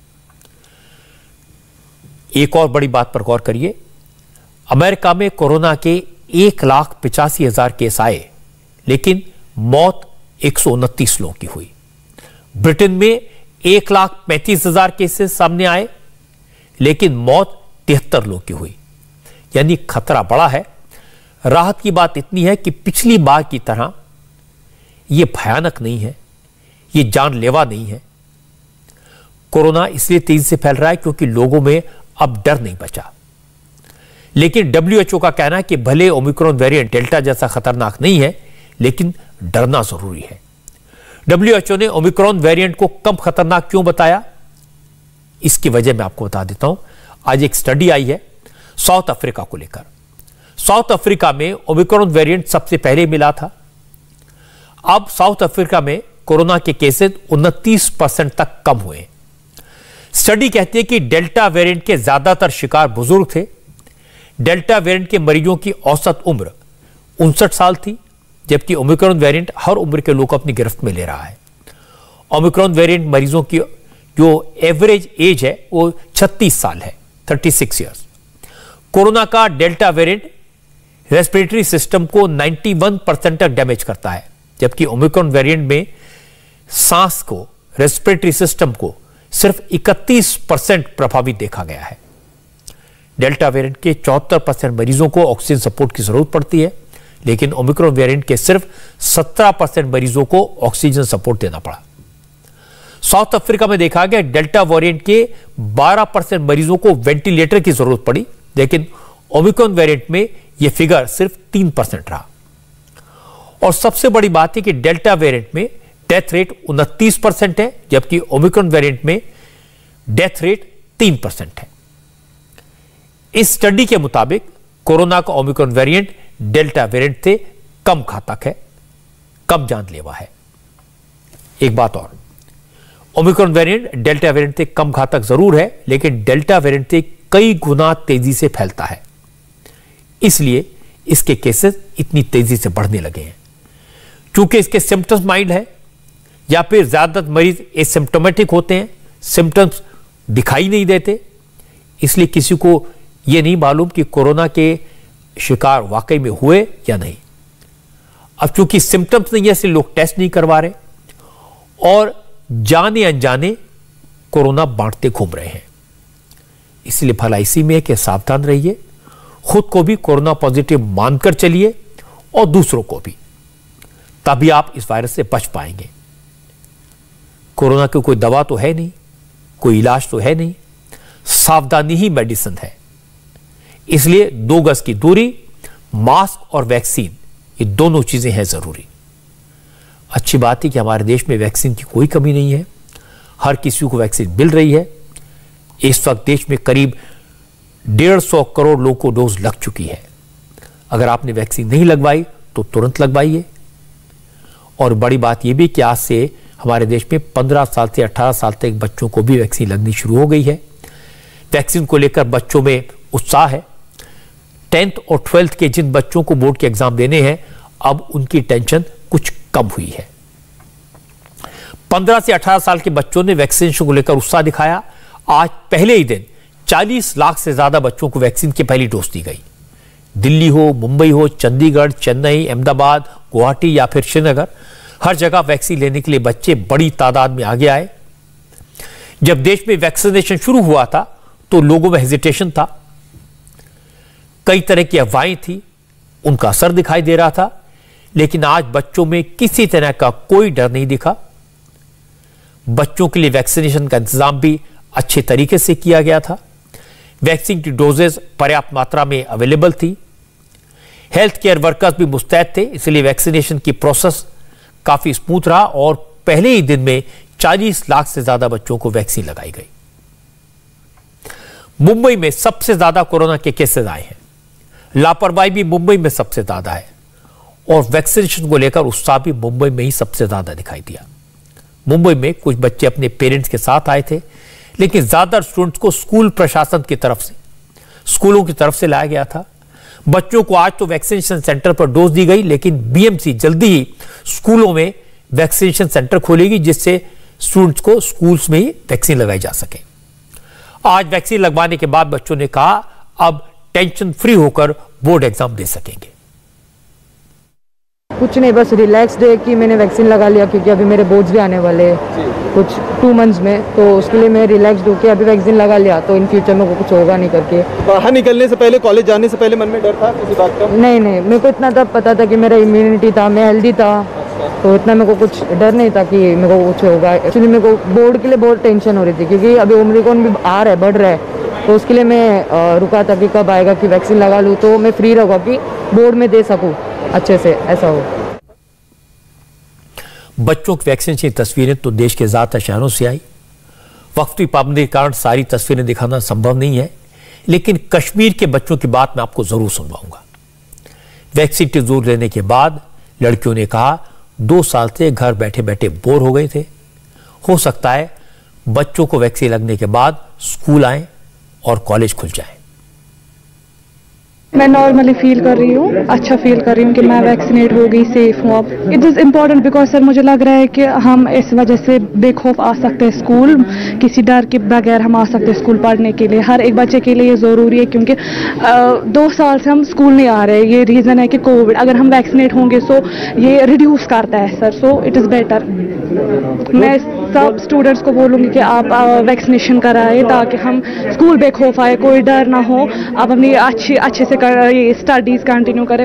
एक और बड़ी बात पर गौर करिए, अमेरिका में कोरोना के 1,85,000 केस आए, लेकिन मौत 129 लोगों की हुई। ब्रिटेन में 1,35,000 केसेस सामने आए, लेकिन मौत 73 लोगों की हुई। यानी खतरा बड़ा है। राहत की बात इतनी है कि पिछली बार की तरह यह भयानक नहीं है, यह जानलेवा नहीं है। कोरोना इसलिए तेजी से फैल रहा है क्योंकि लोगों में अब डर नहीं बचा। लेकिन WHO का कहना है कि भले ओमिक्रॉन वेरिएंट डेल्टा जैसा खतरनाक नहीं है, लेकिन डरना जरूरी है। WHO ने ओमिक्रॉन वेरिएंट को कम खतरनाक क्यों बताया, इसकी वजह मैं आपको बता देता हूं। आज एक स्टडी आई है साउथ अफ्रीका को लेकर। साउथ अफ्रीका में ओमिक्रॉन वेरिएंट सबसे पहले मिला था। अब साउथ अफ्रीका में कोरोना के केसेस 29% तक कम हुए। स्टडी कहती है कि डेल्टा वेरिएंट के ज्यादातर शिकार बुजुर्ग थे। डेल्टा वेरिएंट के मरीजों की औसत उम्र 59 साल थी, जबकि ओमिक्रॉन वेरिएंट हर उम्र के लोग अपनी गिरफ्त में ले रहा है। ओमिक्रॉन वेरिएंट मरीजों की जो एवरेज एज है वो 36 साल है, 36 ईयर्स। कोरोना का डेल्टा वेरिएंट रेस्पिरेटरी सिस्टम को 91% तक डैमेज करता है, जबकि ओमिक्रॉन वेरिएंट में सांस को, रेस्पिरेटरी सिस्टम को सिर्फ 31% प्रभावित देखा गया है। डेल्टा वेरिएंट के 74% मरीजों को ऑक्सीजन सपोर्ट की जरूरत पड़ती है, लेकिन ओमिक्रॉन वेरिएंट के सिर्फ 17% मरीजों को ऑक्सीजन सपोर्ट देना पड़ा। साउथ अफ्रीका में देखा गया डेल्टा वेरिएंट के 12% मरीजों को वेंटिलेटर की जरूरत पड़ी, लेकिन ओमिक्रॉन वेरिएंट में यह फिगर सिर्फ 3% रहा। और सबसे बड़ी बात है कि डेल्टा वेरिएंट में डेथ रेट 29% है, जबकि ओमिक्रॉन वेरिएंट में डेथ रेट 3% है। इस स्टडी के मुताबिक कोरोना का ओमिक्रॉन वेरिएंट डेल्टा वेरिएंट से कम घातक है, कम जानलेवा है। एक बात और, ओमिक्रॉन वेरिएंट डेल्टा वेरिएंट से कम घातक जरूर है, लेकिन डेल्टा वेरिएंट से कई गुना तेजी से फैलता है, इसलिए इसके केसेस इतनी तेजी से बढ़ने लगे हैं। क्योंकि इसके सिम्टम्स माइल्ड है या फिर ज्यादातर मरीज एसिम्प्टोमेटिक होते हैं, सिम्टम्स दिखाई नहीं देते, इसलिए किसी को यह नहीं मालूम कि कोरोना के शिकार वाकई में हुए या नहीं। अब चूंकि सिम्टम्स नहीं है इसलिए लोग टेस्ट नहीं करवा रहे और जाने अनजाने कोरोना बांटते घूम रहे हैं। इसलिए भला इसी में है कि सावधान रहिए, खुद को भी कोरोना पॉजिटिव मानकर चलिए और दूसरों को भी, तभी आप इस वायरस से बच पाएंगे। कोरोना की कोई दवा तो है नहीं, कोई इलाज तो है नहीं, सावधानी ही मेडिसिन है। इसलिए 2 गज की दूरी, मास्क और वैक्सीन, ये दोनों चीजें हैं जरूरी। अच्छी बात है कि हमारे देश में वैक्सीन की कोई कमी नहीं है, हर किसी को वैक्सीन मिल रही है। इस वक्त देश में करीब 150 करोड़ लोगों को डोज लग चुकी है। अगर आपने वैक्सीन नहीं लगवाई तो तुरंत लगवाइए। और बड़ी बात यह भी कि आज से हमारे देश में 15 साल से 18 साल तक बच्चों को भी वैक्सीन लगनी शुरू हो गई है। वैक्सीन को लेकर बच्चों में उत्साह है। 10th और 12th के जिन बच्चों को बोर्ड के एग्जाम देने हैं, अब उनकी टेंशन कुछ कम हुई है। 15 से 18 साल के बच्चों ने वैक्सीनेशन को लेकर उत्साह दिखाया। आज पहले ही दिन 40 लाख से ज्यादा बच्चों को वैक्सीन की पहली डोज दी गई। दिल्ली हो, मुंबई हो, चंडीगढ़, चेन्नई, अहमदाबाद, गुवाहाटी या फिर श्रीनगर, हर जगह वैक्सीन लेने के लिए बच्चे बड़ी तादाद में आगे आए। जब देश में वैक्सीनेशन शुरू हुआ था तो लोगों में हेजिटेशन था, कई तरह की अफवाहें थी, उनका असर दिखाई दे रहा था। लेकिन आज बच्चों में किसी तरह का कोई डर नहीं दिखा। बच्चों के लिए वैक्सीनेशन का इंतजाम भी अच्छे तरीके से किया गया था। वैक्सीन की डोजेज पर्याप्त मात्रा में अवेलेबल थी। हेल्थ केयर वर्कर्स भी मुस्तैद थे, इसलिए वैक्सीनेशन की प्रोसेस काफी स्मूथ रहा और पहले ही दिन में 40 लाख से ज्यादा बच्चों को वैक्सीन लगाई गई। मुंबई में सबसे ज्यादा कोरोना के केसेस आए हैं। लापरवाही भी मुंबई में सबसे ज्यादा है और वैक्सीनेशन को लेकर उत्साह भी मुंबई में ही सबसे ज्यादा दिखाई दिया। मुंबई में कुछ बच्चे अपने पेरेंट्स के साथ आए थे, लेकिन ज्यादातर स्टूडेंट्स को स्कूल प्रशासन की तरफ से, स्कूलों की तरफ से लाया गया था। बच्चों को आज तो वैक्सीनेशन सेंटर पर डोज दी गई, लेकिन बीएमसी जल्दी ही स्कूलों में वैक्सीनेशन सेंटर खोलेगी, जिससे स्टूडेंट्स को स्कूल्स में ही वैक्सीन लगाई जा सके। आज वैक्सीन लगवाने के बाद बच्चों ने कहा अब टेंशन फ्री होकर बोर्ड एग्जाम दे सकेंगे। कुछ नहीं, बस रिलैक्स्ड है कि मैंने वैक्सीन लगा लिया, क्योंकि अभी मेरे बोर्ड्स भी आने वाले हैं कुछ 2 मंथ्स में, तो उसके लिए मैं रिलैक्स्ड हूँ कि अभी वैक्सीन लगा लिया तो इन फ्यूचर में कुछ होगा नहीं करके। बाहर निकलने से पहले, कॉलेज जाने से पहले मन में डर था किसी बात का? नहीं, मेरे को इतना तब पता था कि मेरा इम्यूनिटी था, मैं हेल्दी था, तो इतना मेरे को कुछ डर नहीं था कि मेरे को कुछ होगा। एक्चुअली मेरे को बोर्ड के लिए बहुत टेंशन हो रही थी, क्योंकि अभी ओमिक्रॉन भी आ रहा है, बढ़ रहा है, तो उसके लिए मैं रुका था कि कब आएगा कि वैक्सीन लगा लूँ तो मैं फ्री रहूँगा कि बोर्ड में दे सकूँ अच्छे से, ऐसा हो। बच्चों की वैक्सीन की तस्वीरें तो देश के ज्यादातर शहरों से आई। वक्त की पाबंदी के कारण सारी तस्वीरें दिखाना संभव नहीं है, लेकिन कश्मीर के बच्चों की बात मैं आपको जरूर सुनवाऊंगा। वैक्सीन की डोज लेने के बाद लड़कियों ने कहा 2 साल से घर बैठे बैठे बोर हो गए थे। हो सकता है बच्चों को वैक्सीन लगने के बाद स्कूल आए और कॉलेज खुल जाए। मैं नॉर्मली फील कर रही हूँ, अच्छा फील कर रही हूँ कि मैं वैक्सीनेट हो गई, सेफ हूँ अब। It is important because sir मुझे लग रहा है कि हम इस वजह से बेखौफ आ सकते हैं स्कूल, किसी डर के बगैर हम आ सकते हैं स्कूल पढ़ने के लिए। हर एक बच्चे के लिए ये ज़रूरी है, क्योंकि 2 साल से हम स्कूल नहीं आ रहे। ये रीज़न है कि कोविड, अगर हम वैक्सीनेट होंगे सो ये रिड्यूस करता है sir, so it is better. मैं सब स्टूडेंट्स को बोलूँगी कि आप वैक्सीनेशन कराएं ताकि हम स्कूल बेखौफ आए, कोई डर ना हो, आप अपनी अच्छे से स्टडीज कंटिन्यू करें।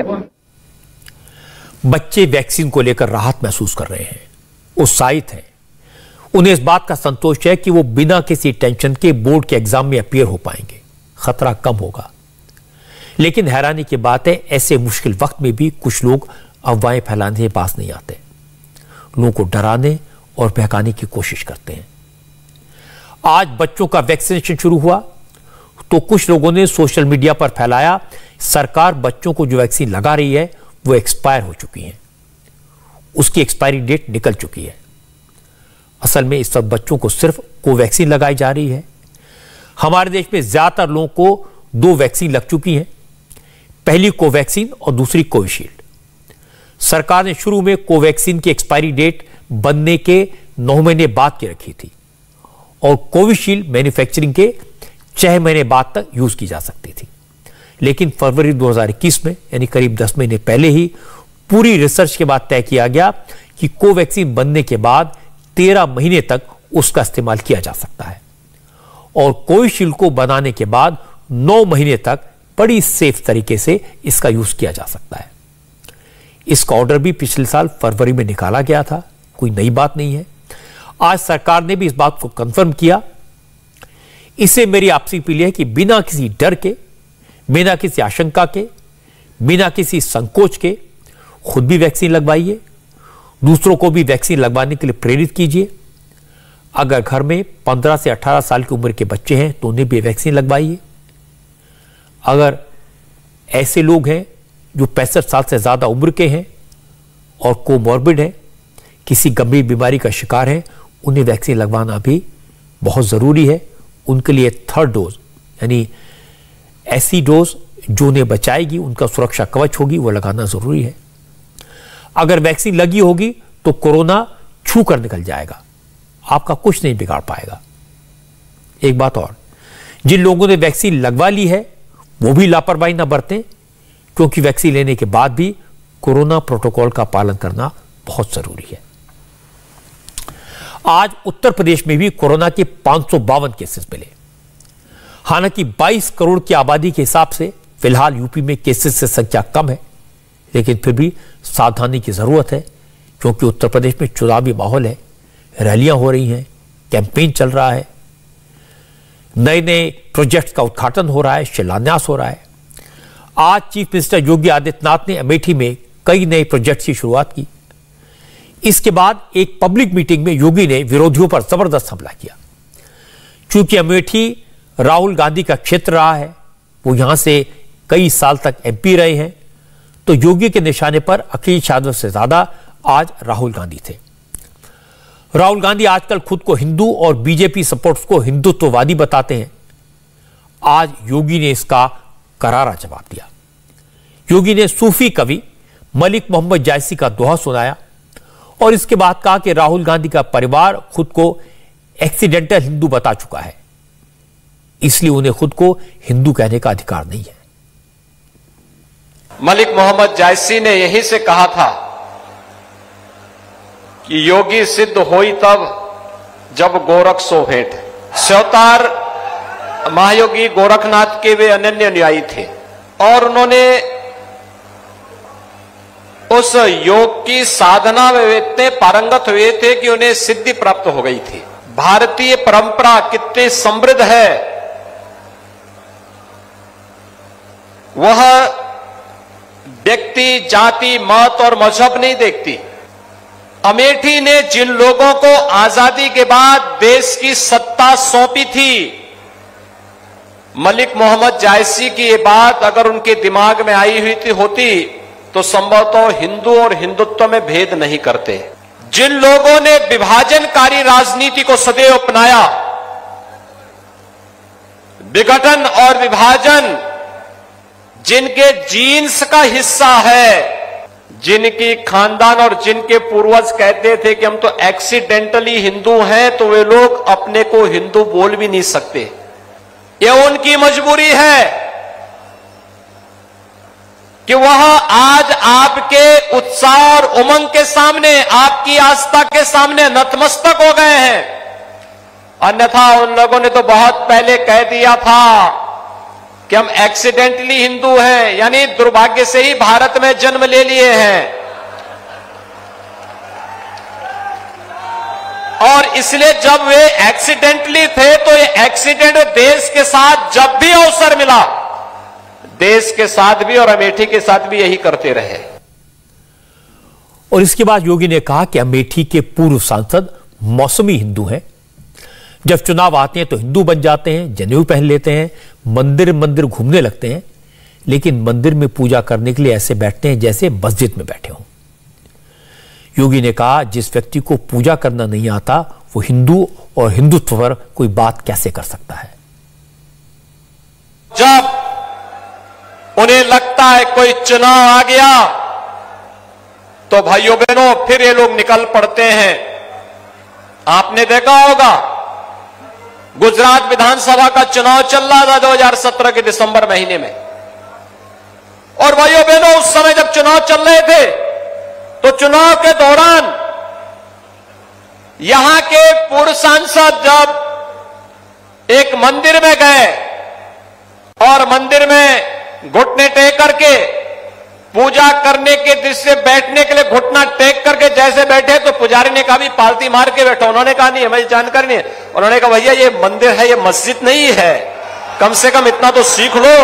बच्चे वैक्सीन को लेकर राहत महसूस कर रहे हैं, उत्साहित हैं। उन्हें इस बात का संतोष है कि वो बिना किसी टेंशन के बोर्ड के एग्जाम में अपीयर हो पाएंगे, खतरा कम होगा। लेकिन हैरानी की बात है, ऐसे मुश्किल वक्त में भी कुछ लोग अफवाहें फैलाने के पास नहीं आते, लोगों को डराने और बहकाने की कोशिश करते हैं। आज बच्चों का वैक्सीनेशन शुरू हुआ तो कुछ लोगों ने सोशल मीडिया पर फैलाया सरकार बच्चों को जो वैक्सीन लगा रही है वो एक्सपायर हो चुकी है, उसकी एक्सपायरी डेट निकल चुकी है। असल में इस वक्त बच्चों को सिर्फ कोवैक्सीन लगाई जा रही है। हमारे देश में ज्यादातर लोगों को 2 वैक्सीन लग चुकी हैं, पहली कोवैक्सीन और दूसरी कोविशील्ड। सरकार ने शुरू में कोवैक्सीन की एक्सपायरी डेट बनने के 9 महीने बाद की रखी थी और कोविशील्ड मैन्युफैक्चरिंग के 6 महीने बाद तक यूज की जा सकती थी। लेकिन फरवरी 2021 में, यानी करीब 10 महीने पहले ही पूरी रिसर्च के बाद तय किया गया कि कोवैक्सीन बनने के बाद 13 महीने तक उसका इस्तेमाल किया जा सकता है और कोविशील्ड को बनाने के बाद 9 महीने तक बड़ी सेफ तरीके से इसका यूज किया जा सकता है। इसका ऑर्डर भी पिछले साल फरवरी में निकाला गया था, कोई नई बात नहीं है। आज सरकार ने भी इस बात को कंफर्म किया। इससे मेरी आपसे अपील है कि बिना किसी डर के, बिना किसी आशंका के, बिना किसी संकोच के खुद भी वैक्सीन लगवाइए, दूसरों को भी वैक्सीन लगवाने के लिए प्रेरित कीजिए। अगर घर में 15 से 18 साल की उम्र के बच्चे हैं तो उन्हें भी वैक्सीन लगवाइए। अगर ऐसे लोग हैं जो 65 साल से ज्यादा उम्र के हैं और कोमॉर्बिड हैं, किसी गंभीर बीमारी का शिकार हैं, उन्हें वैक्सीन लगवाना भी बहुत जरूरी है। उनके लिए थर्ड डोज, यानी ऐसी डोज जो उन्हें बचाएगी, उनका सुरक्षा कवच होगी, वो लगाना जरूरी है। अगर वैक्सीन लगी होगी तो कोरोना छू कर निकल जाएगा, आपका कुछ नहीं बिगाड़ पाएगा। एक बात और, जिन लोगों ने वैक्सीन लगवा ली है वो भी लापरवाही ना बरतें, क्योंकि वैक्सीन लेने के बाद भी कोरोना प्रोटोकॉल का पालन करना बहुत जरूरी है। आज उत्तर प्रदेश में भी कोरोना के 552 केसेस मिले। हालांकि 22 करोड़ की आबादी के हिसाब से फिलहाल यूपी में केसेस से संख्या कम है, लेकिन फिर भी सावधानी की जरूरत है, क्योंकि उत्तर प्रदेश में चुनावी माहौल है, रैलियां हो रही हैं, कैंपेन चल रहा है, नए नए प्रोजेक्ट्स का उद्घाटन हो रहा है, शिलान्यास हो रहा है। आज चीफ मिनिस्टर योगी आदित्यनाथ ने अमेठी में कई नए प्रोजेक्ट्स की शुरुआत की। इसके बाद एक पब्लिक मीटिंग में योगी ने विरोधियों पर जबरदस्त हमला किया। चूंकि अमेठी राहुल गांधी का क्षेत्र रहा है, वो यहां से कई साल तक एमपी रहे हैं, तो योगी के निशाने पर अखिलेश यादव से ज्यादा आज राहुल गांधी थे। राहुल गांधी आजकल खुद को हिंदू और बीजेपी सपोर्ट्स को हिंदुत्ववादी बताते हैं। आज योगी ने इसका करारा जवाब दिया। योगी ने सूफी कवि मलिक मोहम्मद जायसी का दोहा सुनाया और इसके बाद कहा कि राहुल गांधी का परिवार खुद को एक्सीडेंटल हिंदू बता चुका है, इसलिए उन्हें खुद को हिंदू कहने का अधिकार नहीं है। मलिक मोहम्मद जायसी ने यहीं से कहा था कि योगी सिद्ध होई तब जब गोरख सो भेंट। स्योतार महायोगी गोरखनाथ के वे अनन्य न्यायी थे और उन्होंने उस योग की साधना में इतने पारंगत हुए थे कि उन्हें सिद्धि प्राप्त हो गई थी। भारतीय परंपरा कितनी समृद्ध है, वह व्यक्ति, जाति, मत और मजहब नहीं देखती। अमेठी ने जिन लोगों को आजादी के बाद देश की सत्ता सौंपी थी, मलिक मोहम्मद जायसी की ये बात अगर उनके दिमाग में आई हुई होती तो संभवतः हिंदू और हिंदुत्व में भेद नहीं करते। जिन लोगों ने विभाजनकारी राजनीति को सदैव अपनाया, विघटन और विभाजन जिनके जीन्स का हिस्सा है, जिनकी खानदान और जिनके पूर्वज कहते थे कि हम तो एक्सीडेंटली हिंदू हैं, तो वे लोग अपने को हिंदू बोल भी नहीं सकते। यह उनकी मजबूरी है कि वह आज आपके उत्साह और उमंग के सामने, आपकी आस्था के सामने नतमस्तक हो गए हैं। अन्यथा उन लोगों ने तो बहुत पहले कह दिया था कि हम एक्सीडेंटली हिंदू हैं, यानी दुर्भाग्य से ही भारत में जन्म ले लिए हैं। और इसलिए जब वे एक्सीडेंटली थे तो ये एक्सीडेंट देश के साथ जब भी अवसर मिला, देश के साथ भी और अमेठी के साथ भी यही करते रहे। और इसके बाद योगी ने कहा कि अमेठी के पूर्व सांसद मौसमी हिंदू हैं, जब चुनाव आते हैं तो हिंदू बन जाते हैं, जनेऊ पहन लेते हैं, मंदिर मंदिर घूमने लगते हैं, लेकिन मंदिर में पूजा करने के लिए ऐसे बैठते हैं जैसे मस्जिद में बैठे हों। योगी ने कहा, जिस व्यक्ति को पूजा करना नहीं आता वो हिंदू और हिंदुत्व पर कोई बात कैसे कर सकता है। जब उन्हें लगता है कोई चुनाव आ गया तो भाइयों बहनों फिर ये लोग निकल पड़ते हैं। आपने देखा होगा गुजरात विधानसभा का चुनाव चल रहा था 2017 के दिसंबर महीने में, और भाइयों बहनों उस समय जब चुनाव चल रहे थे तो चुनाव के दौरान यहां के पूर्व सांसद जब एक मंदिर में गए और मंदिर में घुटने टेक करके पूजा करने के दृश्य से बैठने के लिए घुटना टेक करके जैसे बैठे तो पुजारी ने कहा भी पालती मार के बैठो। उन्होंने कहा नहीं, हमें जानकारी नहीं है। उन्होंने कहा भैया ये मंदिर है, ये मस्जिद नहीं है, कम से कम इतना तो सीख लो।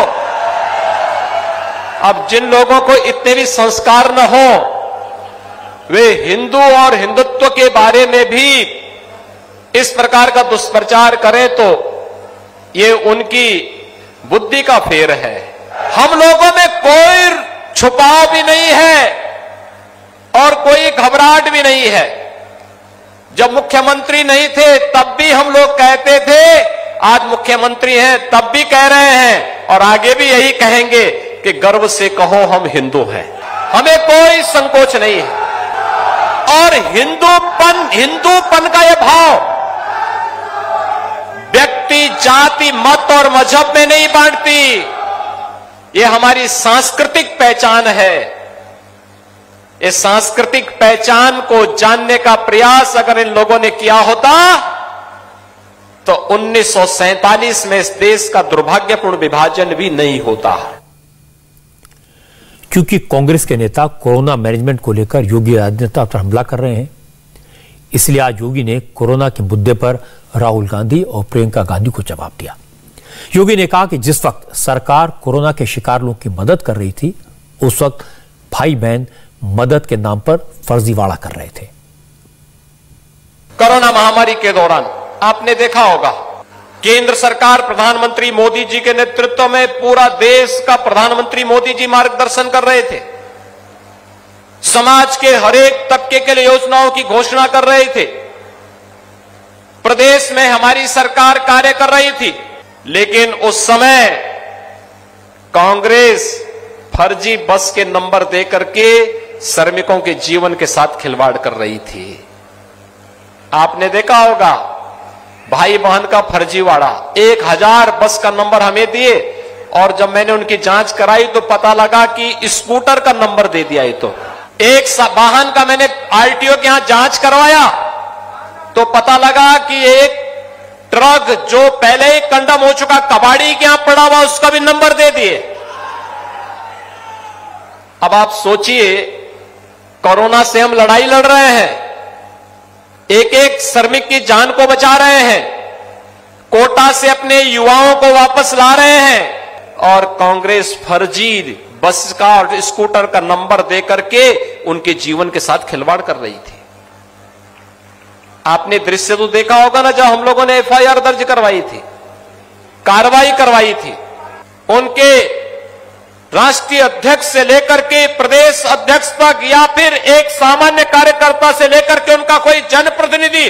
अब जिन लोगों को इतने भी संस्कार न हो, वे हिंदू और हिंदुत्व के बारे में भी इस प्रकार का दुष्प्रचार करें तो ये उनकी बुद्धि का फेर है। हम लोगों में कोई छुपाव भी नहीं है और कोई घबराहट भी नहीं है। जब मुख्यमंत्री नहीं थे तब भी हम लोग कहते थे, आज मुख्यमंत्री हैं तब भी कह रहे हैं और आगे भी यही कहेंगे कि गर्व से कहो हम हिंदू हैं। हमें कोई संकोच नहीं है। और हिंदूपन का यह भाव व्यक्ति, जाति, मत और मजहब में नहीं बांटती। ये हमारी सांस्कृतिक पहचान है। इस सांस्कृतिक पहचान को जानने का प्रयास अगर इन लोगों ने किया होता तो 1947 में इस देश का दुर्भाग्यपूर्ण विभाजन भी नहीं होता। क्योंकि कांग्रेस के नेता कोरोना मैनेजमेंट को लेकर योगी आदित्यनाथ पर हमला कर रहे हैं, इसलिए आज योगी ने कोरोना के मुद्दे पर राहुल गांधी और प्रियंका गांधी को जवाब दिया। योगी ने कहा कि जिस वक्त सरकार कोरोना के शिकार लोगों की मदद कर रही थी, उस वक्त भाई बहन मदद के नाम पर फर्जीवाड़ा कर रहे थे। कोरोना महामारी के दौरान आपने देखा होगा, केंद्र सरकार प्रधानमंत्री मोदी जी के नेतृत्व में पूरा देश का प्रधानमंत्री मोदी जी मार्गदर्शन कर रहे थे। समाज के हर एक तबके के लिए योजनाओं की घोषणा कर रहे थे। प्रदेश में हमारी सरकार कार्य कर रही थी, लेकिन उस समय कांग्रेस फर्जी बस के नंबर देकर के श्रमिकों के जीवन के साथ खिलवाड़ कर रही थी। आपने देखा होगा भाई बहन का फर्जीवाड़ा। 1000 बस का नंबर हमें दिए और जब मैंने उनकी जांच कराई तो पता लगा कि स्कूटर का नंबर दे दिया। ये तो एक वाहन का मैंने आरटीओ के यहां जांच करवाया तो पता लगा कि एक ट्रक जो पहले ही कंडम हो चुका कबाड़ी के यहां पड़ा हुआ, उसका भी नंबर दे दिए। अब आप सोचिए, कोरोना से हम लड़ाई लड़ रहे हैं, एक एक श्रमिक की जान को बचा रहे हैं, कोटा से अपने युवाओं को वापस ला रहे हैं, और कांग्रेस फर्जी बस का और स्कूटर का नंबर देकर के उनके जीवन के साथ खिलवाड़ कर रही थी। आपने दृश्य तो देखा होगा ना, जब हम लोगों ने एफआईआर दर्ज करवाई थी, कार्रवाई करवाई थी, उनके राष्ट्रीय अध्यक्ष से लेकर के प्रदेश अध्यक्ष तक या फिर एक सामान्य कार्यकर्ता से लेकर के उनका कोई जनप्रतिनिधि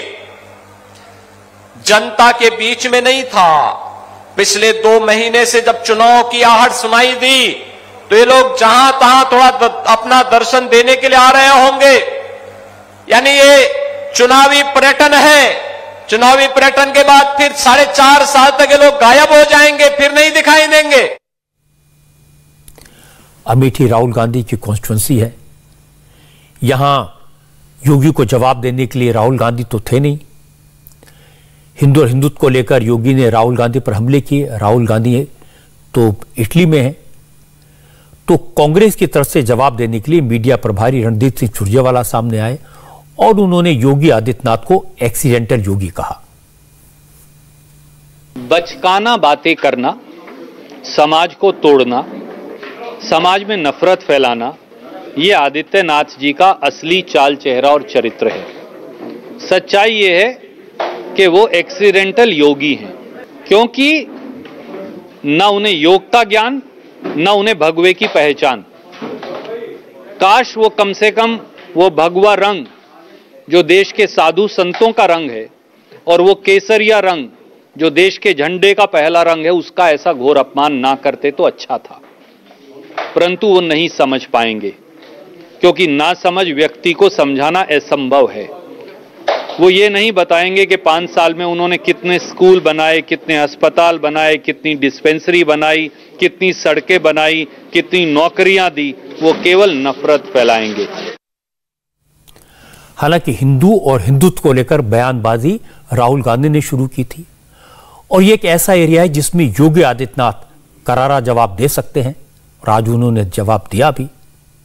जनता के बीच में नहीं था। पिछले 2 महीने से जब चुनाव की आहट सुनाई दी तो ये लोग जहां तहां थोड़ा अपना दर्शन देने के लिए आ रहे होंगे। यानी ये चुनावी पर्यटन है। चुनावी पर्यटन के बाद फिर 4.5 साल तक ये लोग गायब हो जाएंगे, फिर नहीं दिखाई देंगे। अमेठी राहुल गांधी की कॉन्स्टिट्यूंसी है। यहां योगी को जवाब देने के लिए राहुल गांधी तो थे नहीं। हिंदू और हिंदुत्व को लेकर योगी ने राहुल गांधी पर हमले किए। राहुल गांधी तो इटली में है। तो कांग्रेस की तरफ से जवाब देने के लिए मीडिया प्रभारी रणदीप सिंह सुरजेवाला सामने आए और उन्होंने योगी आदित्यनाथ को एक्सीडेंटल योगी कहा। बचकाना बातें करना, समाज को तोड़ना, समाज में नफरत फैलाना, ये आदित्यनाथ जी का असली चाल चेहरा और चरित्र है। सच्चाई ये है कि वो एक्सीडेंटल योगी हैं, क्योंकि न उन्हें योग का ज्ञान, न उन्हें भगवे की पहचान। काश वो कम से कम वो भगवा रंग जो देश के साधु संतों का रंग है और वो केसरिया रंग जो देश के झंडे का पहला रंग है, उसका ऐसा घोर अपमान ना करते तो अच्छा था। परंतु वो नहीं समझ पाएंगे, क्योंकि ना समझ व्यक्ति को समझाना असंभव है। वो ये नहीं बताएंगे कि 5 साल में उन्होंने कितने स्कूल बनाए, कितने अस्पताल बनाए, कितनी डिस्पेंसरी बनाई, कितनी सड़कें बनाई, कितनी नौकरियां दी। वो केवल नफरत फैलाएंगे। हालांकि हिंदू और हिंदुत्व को लेकर बयानबाजी राहुल गांधी ने शुरू की थी और ये एक ऐसा एरिया है जिसमें योगी आदित्यनाथ करारा जवाब दे सकते हैं और आज उन्होंने जवाब दिया भी।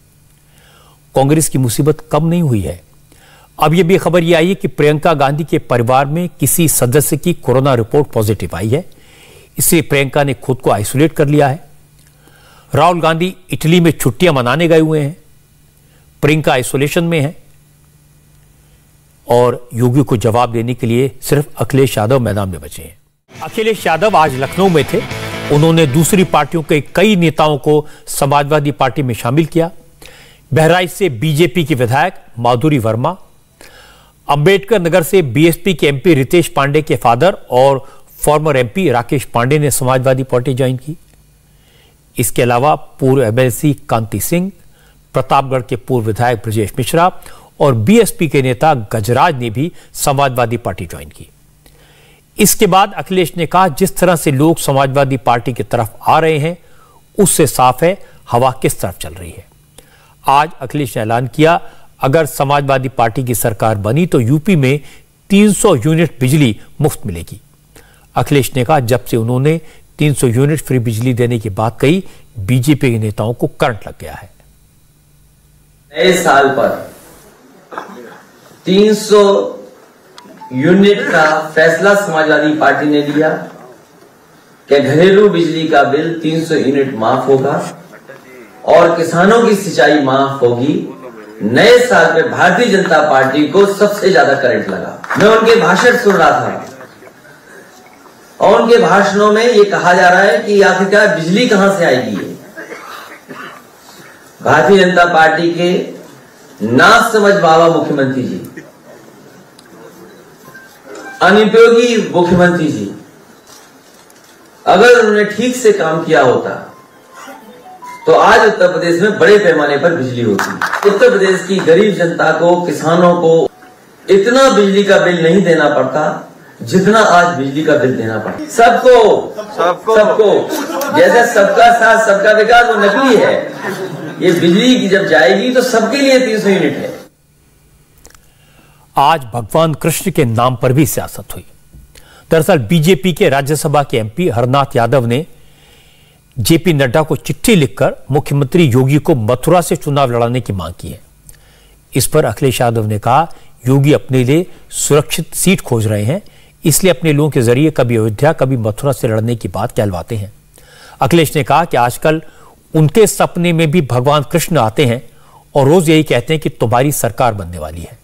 कांग्रेस की मुसीबत कम नहीं हुई है। अब यह भी खबर यह आई है कि प्रियंका गांधी के परिवार में किसी सदस्य की कोरोना रिपोर्ट पॉजिटिव आई है, इससे प्रियंका ने खुद को आइसोलेट कर लिया है। राहुल गांधी इटली में छुट्टियां मनाने गए हुए हैं, प्रियंका आइसोलेशन में है और योगी को जवाब देने के लिए सिर्फ अखिलेश यादव मैदान में बचे हैं। अखिलेश यादव आज लखनऊ में थे। उन्होंने दूसरी पार्टियों के कई नेताओं को समाजवादी पार्टी में शामिल किया। बहराइच से बीजेपी की विधायक माधुरी वर्मा, अंबेडकर नगर से बीएसपी के एमपी रितेश पांडे के फादर और फॉर्मर एमपी राकेश पांडे ने समाजवादी पार्टी ज्वाइन की। इसके अलावा पूर्व एमएलसी कांति सिंह, प्रतापगढ़ के पूर्व विधायक ब्रजेश मिश्रा और बीएसपी के नेता गजराज ने भी समाजवादी पार्टी ज्वाइन की। इसके बाद अखिलेश ने कहा, जिस तरह से लोग समाजवादी पार्टी की तरफ आ रहे हैं उससे साफ है हवा किस तरफ चल रही है। आज अखिलेश ने ऐलान किया, अगर समाजवादी पार्टी की सरकार बनी तो यूपी में 300 यूनिट बिजली मुफ्त मिलेगी। अखिलेश ने कहा, जब से उन्होंने 300 यूनिट फ्री बिजली देने की बात कही, बीजेपी के नेताओं को करंट लग गया है। नए साल पर 300 यूनिट का फैसला समाजवादी पार्टी ने लिया कि घरेलू बिजली का बिल 300 यूनिट माफ होगा और किसानों की सिंचाई माफ होगी। नए साल में भारतीय जनता पार्टी को सबसे ज्यादा करंट लगा। मैं उनके भाषण सुन रहा था और उनके भाषणों में ये कहा जा रहा है कि आखिरकार बिजली कहां से आएगी। भारतीय जनता पार्टी के ना समझ बाबा मुख्यमंत्री जी, अनुपयोगी मुख्यमंत्री जी, अगर उन्होंने ठीक से काम किया होता तो आज उत्तर प्रदेश में बड़े पैमाने पर बिजली होती। उत्तर प्रदेश की गरीब जनता को, किसानों को इतना बिजली का बिल नहीं देना पड़ता जितना आज बिजली का बिल देना पड़ता। सबको जैसे सबका साथ सबका विकास वो नकली है, ये बिजली की जब जाएगी तो सबके लिए 300 यूनिट है। आज भगवान कृष्ण के नाम पर भी सियासत हुई। दरअसल बीजेपी के राज्यसभा के एमपी हरनाथ यादव ने जेपी नड्डा को चिट्ठी लिखकर मुख्यमंत्री योगी को मथुरा से चुनाव लड़ाने की मांग की है। इस पर अखिलेश यादव ने कहा, योगी अपने लिए सुरक्षित सीट खोज रहे हैं, इसलिए अपने लोगों के जरिए कभी अयोध्या कभी मथुरा से लड़ने की बात कहलवाते हैं। अखिलेश ने कहा कि आजकल उनके सपने में भी भगवान कृष्ण आते हैं और रोज यही कहते हैं कि तुम्हारी सरकार बनने वाली है।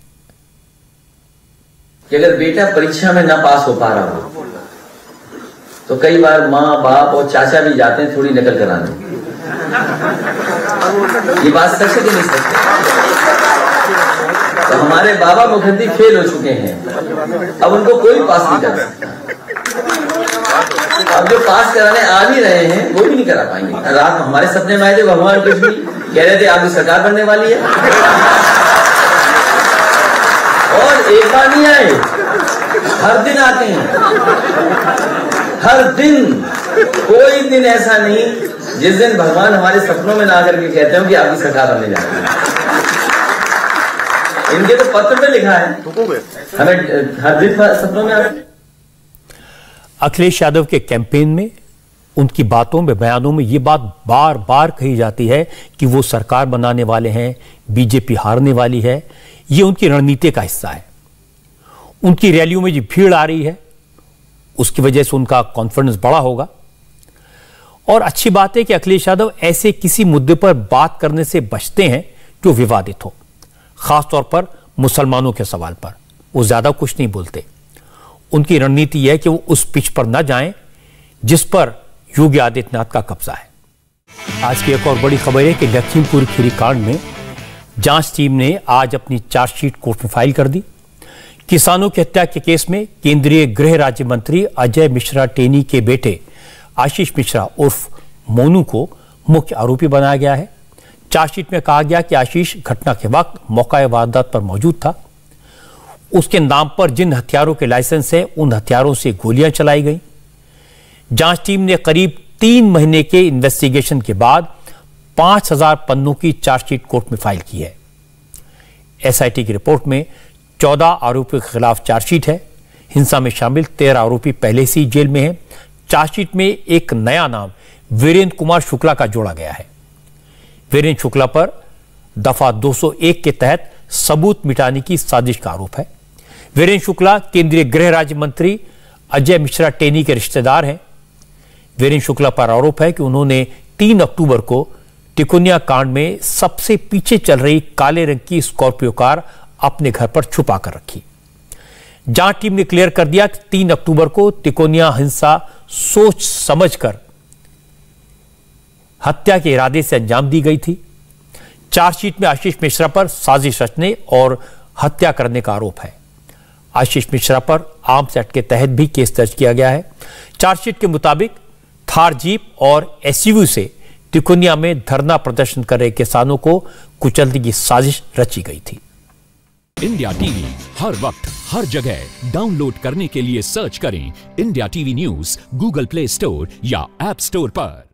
कि अगर बेटा परीक्षा में ना पास हो पा रहा हो तो कई बार माँ बाप और चाचा भी जाते हैं थोड़ी नकल कराने। ये बात सच है कि नहीं सच है? तो हमारे बाबा मुखर्जी फेल हो चुके हैं, अब उनको कोई पास नहीं कर सकता। अब जो पास कराने आ भी रहे हैं वो भी नहीं करा पाएंगे। रात हमारे सपने में आए थे भगवान कृष्ण कह रहे थे आपकी सरकार बनने वाली है, और एक बार नहीं आए, हर दिन आते हैं। हर दिन, कोई दिन ऐसा नहीं जिस दिन भगवान हमारे सपनों में ना आकर के कहते हो कि आपकी सरकार बनने जा रही है। इनके तो पत्र में लिखा है, हमें हर दिन सपनों में आते। अखिलेश यादव के कैंपेन में, उनकी बातों में, बयानों में ये बात बार बार कही जाती है कि वो सरकार बनाने वाले हैं, बीजेपी हारने वाली है। ये उनकी रणनीति का हिस्सा है। उनकी रैलियों में जो भीड़ आ रही है उसकी वजह से उनका कॉन्फिडेंस बड़ा होगा। और अच्छी बात है कि अखिलेश यादव ऐसे किसी मुद्दे पर बात करने से बचते हैं जो विवादित हो, खासतौर पर मुसलमानों के सवाल पर वो ज्यादा कुछ नहीं बोलते। उनकी रणनीति यह है कि वो उस पिच पर न जाएं जिस पर योगी आदित्यनाथ का कब्जा है। आज की एक और बड़ी खबर है कि लखीमपुर खीरी कांड में जांच टीम ने आज अपनी चार्जशीट कोर्ट में फाइल कर दी। किसानों की हत्या के केस में केंद्रीय गृह राज्य मंत्री अजय मिश्रा टेनी के बेटे आशीष मिश्रा उर्फ मोनू को मुख्य आरोपी बनाया गया है। चार्जशीट में कहा गया कि आशीष घटना के वक्त मौका वारदात पर मौजूद था। उसके नाम पर जिन हथियारों के लाइसेंस हैं उन हथियारों से गोलियां चलाई गई। जांच टीम ने करीब 3 महीने के इन्वेस्टिगेशन के बाद 5000 पन्नों की चार्जशीट कोर्ट में फाइल की है। एसआईटी की रिपोर्ट में 14 आरोपियों के खिलाफ चार्जशीट है। हिंसा में शामिल 13 आरोपी पहले से ही जेल में हैं। चार्जशीट में एक नया नाम वीरेंद्र कुमार शुक्ला का जोड़ा गया है। वीरेंद्र शुक्ला पर दफा 201 के तहत सबूत मिटाने की साजिश का आरोप है। वीरेंद्र शुक्ला केंद्रीय गृह राज्य मंत्री अजय मिश्रा टेनी के रिश्तेदार हैं। वीरेंद्र शुक्ला पर आरोप है कि उन्होंने 3 अक्टूबर को तिकोनिया कांड में सबसे पीछे चल रही काले रंग की स्कॉर्पियो कार अपने घर पर छुपा कर रखी। जांच टीम ने क्लियर कर दिया कि 3 अक्टूबर को तिकोनिया हिंसा सोच समझकर हत्या के इरादे से अंजाम दी गई थी। चार्जशीट में आशीष मिश्रा पर साजिश रचने और हत्या करने का आरोप है। आशीष मिश्रा पर आर्म्स एक्ट के तहत भी केस दर्ज किया गया है। चार्जशीट के मुताबिक थार जीप और एसयूवी से तिकोनिया में धरना प्रदर्शन कर रहे किसानों को कुचलने की साजिश रची गई थी। इंडिया टीवी हर वक्त हर जगह डाउनलोड करने के लिए सर्च करें India TV news Google Play Store या ऐप स्टोर पर।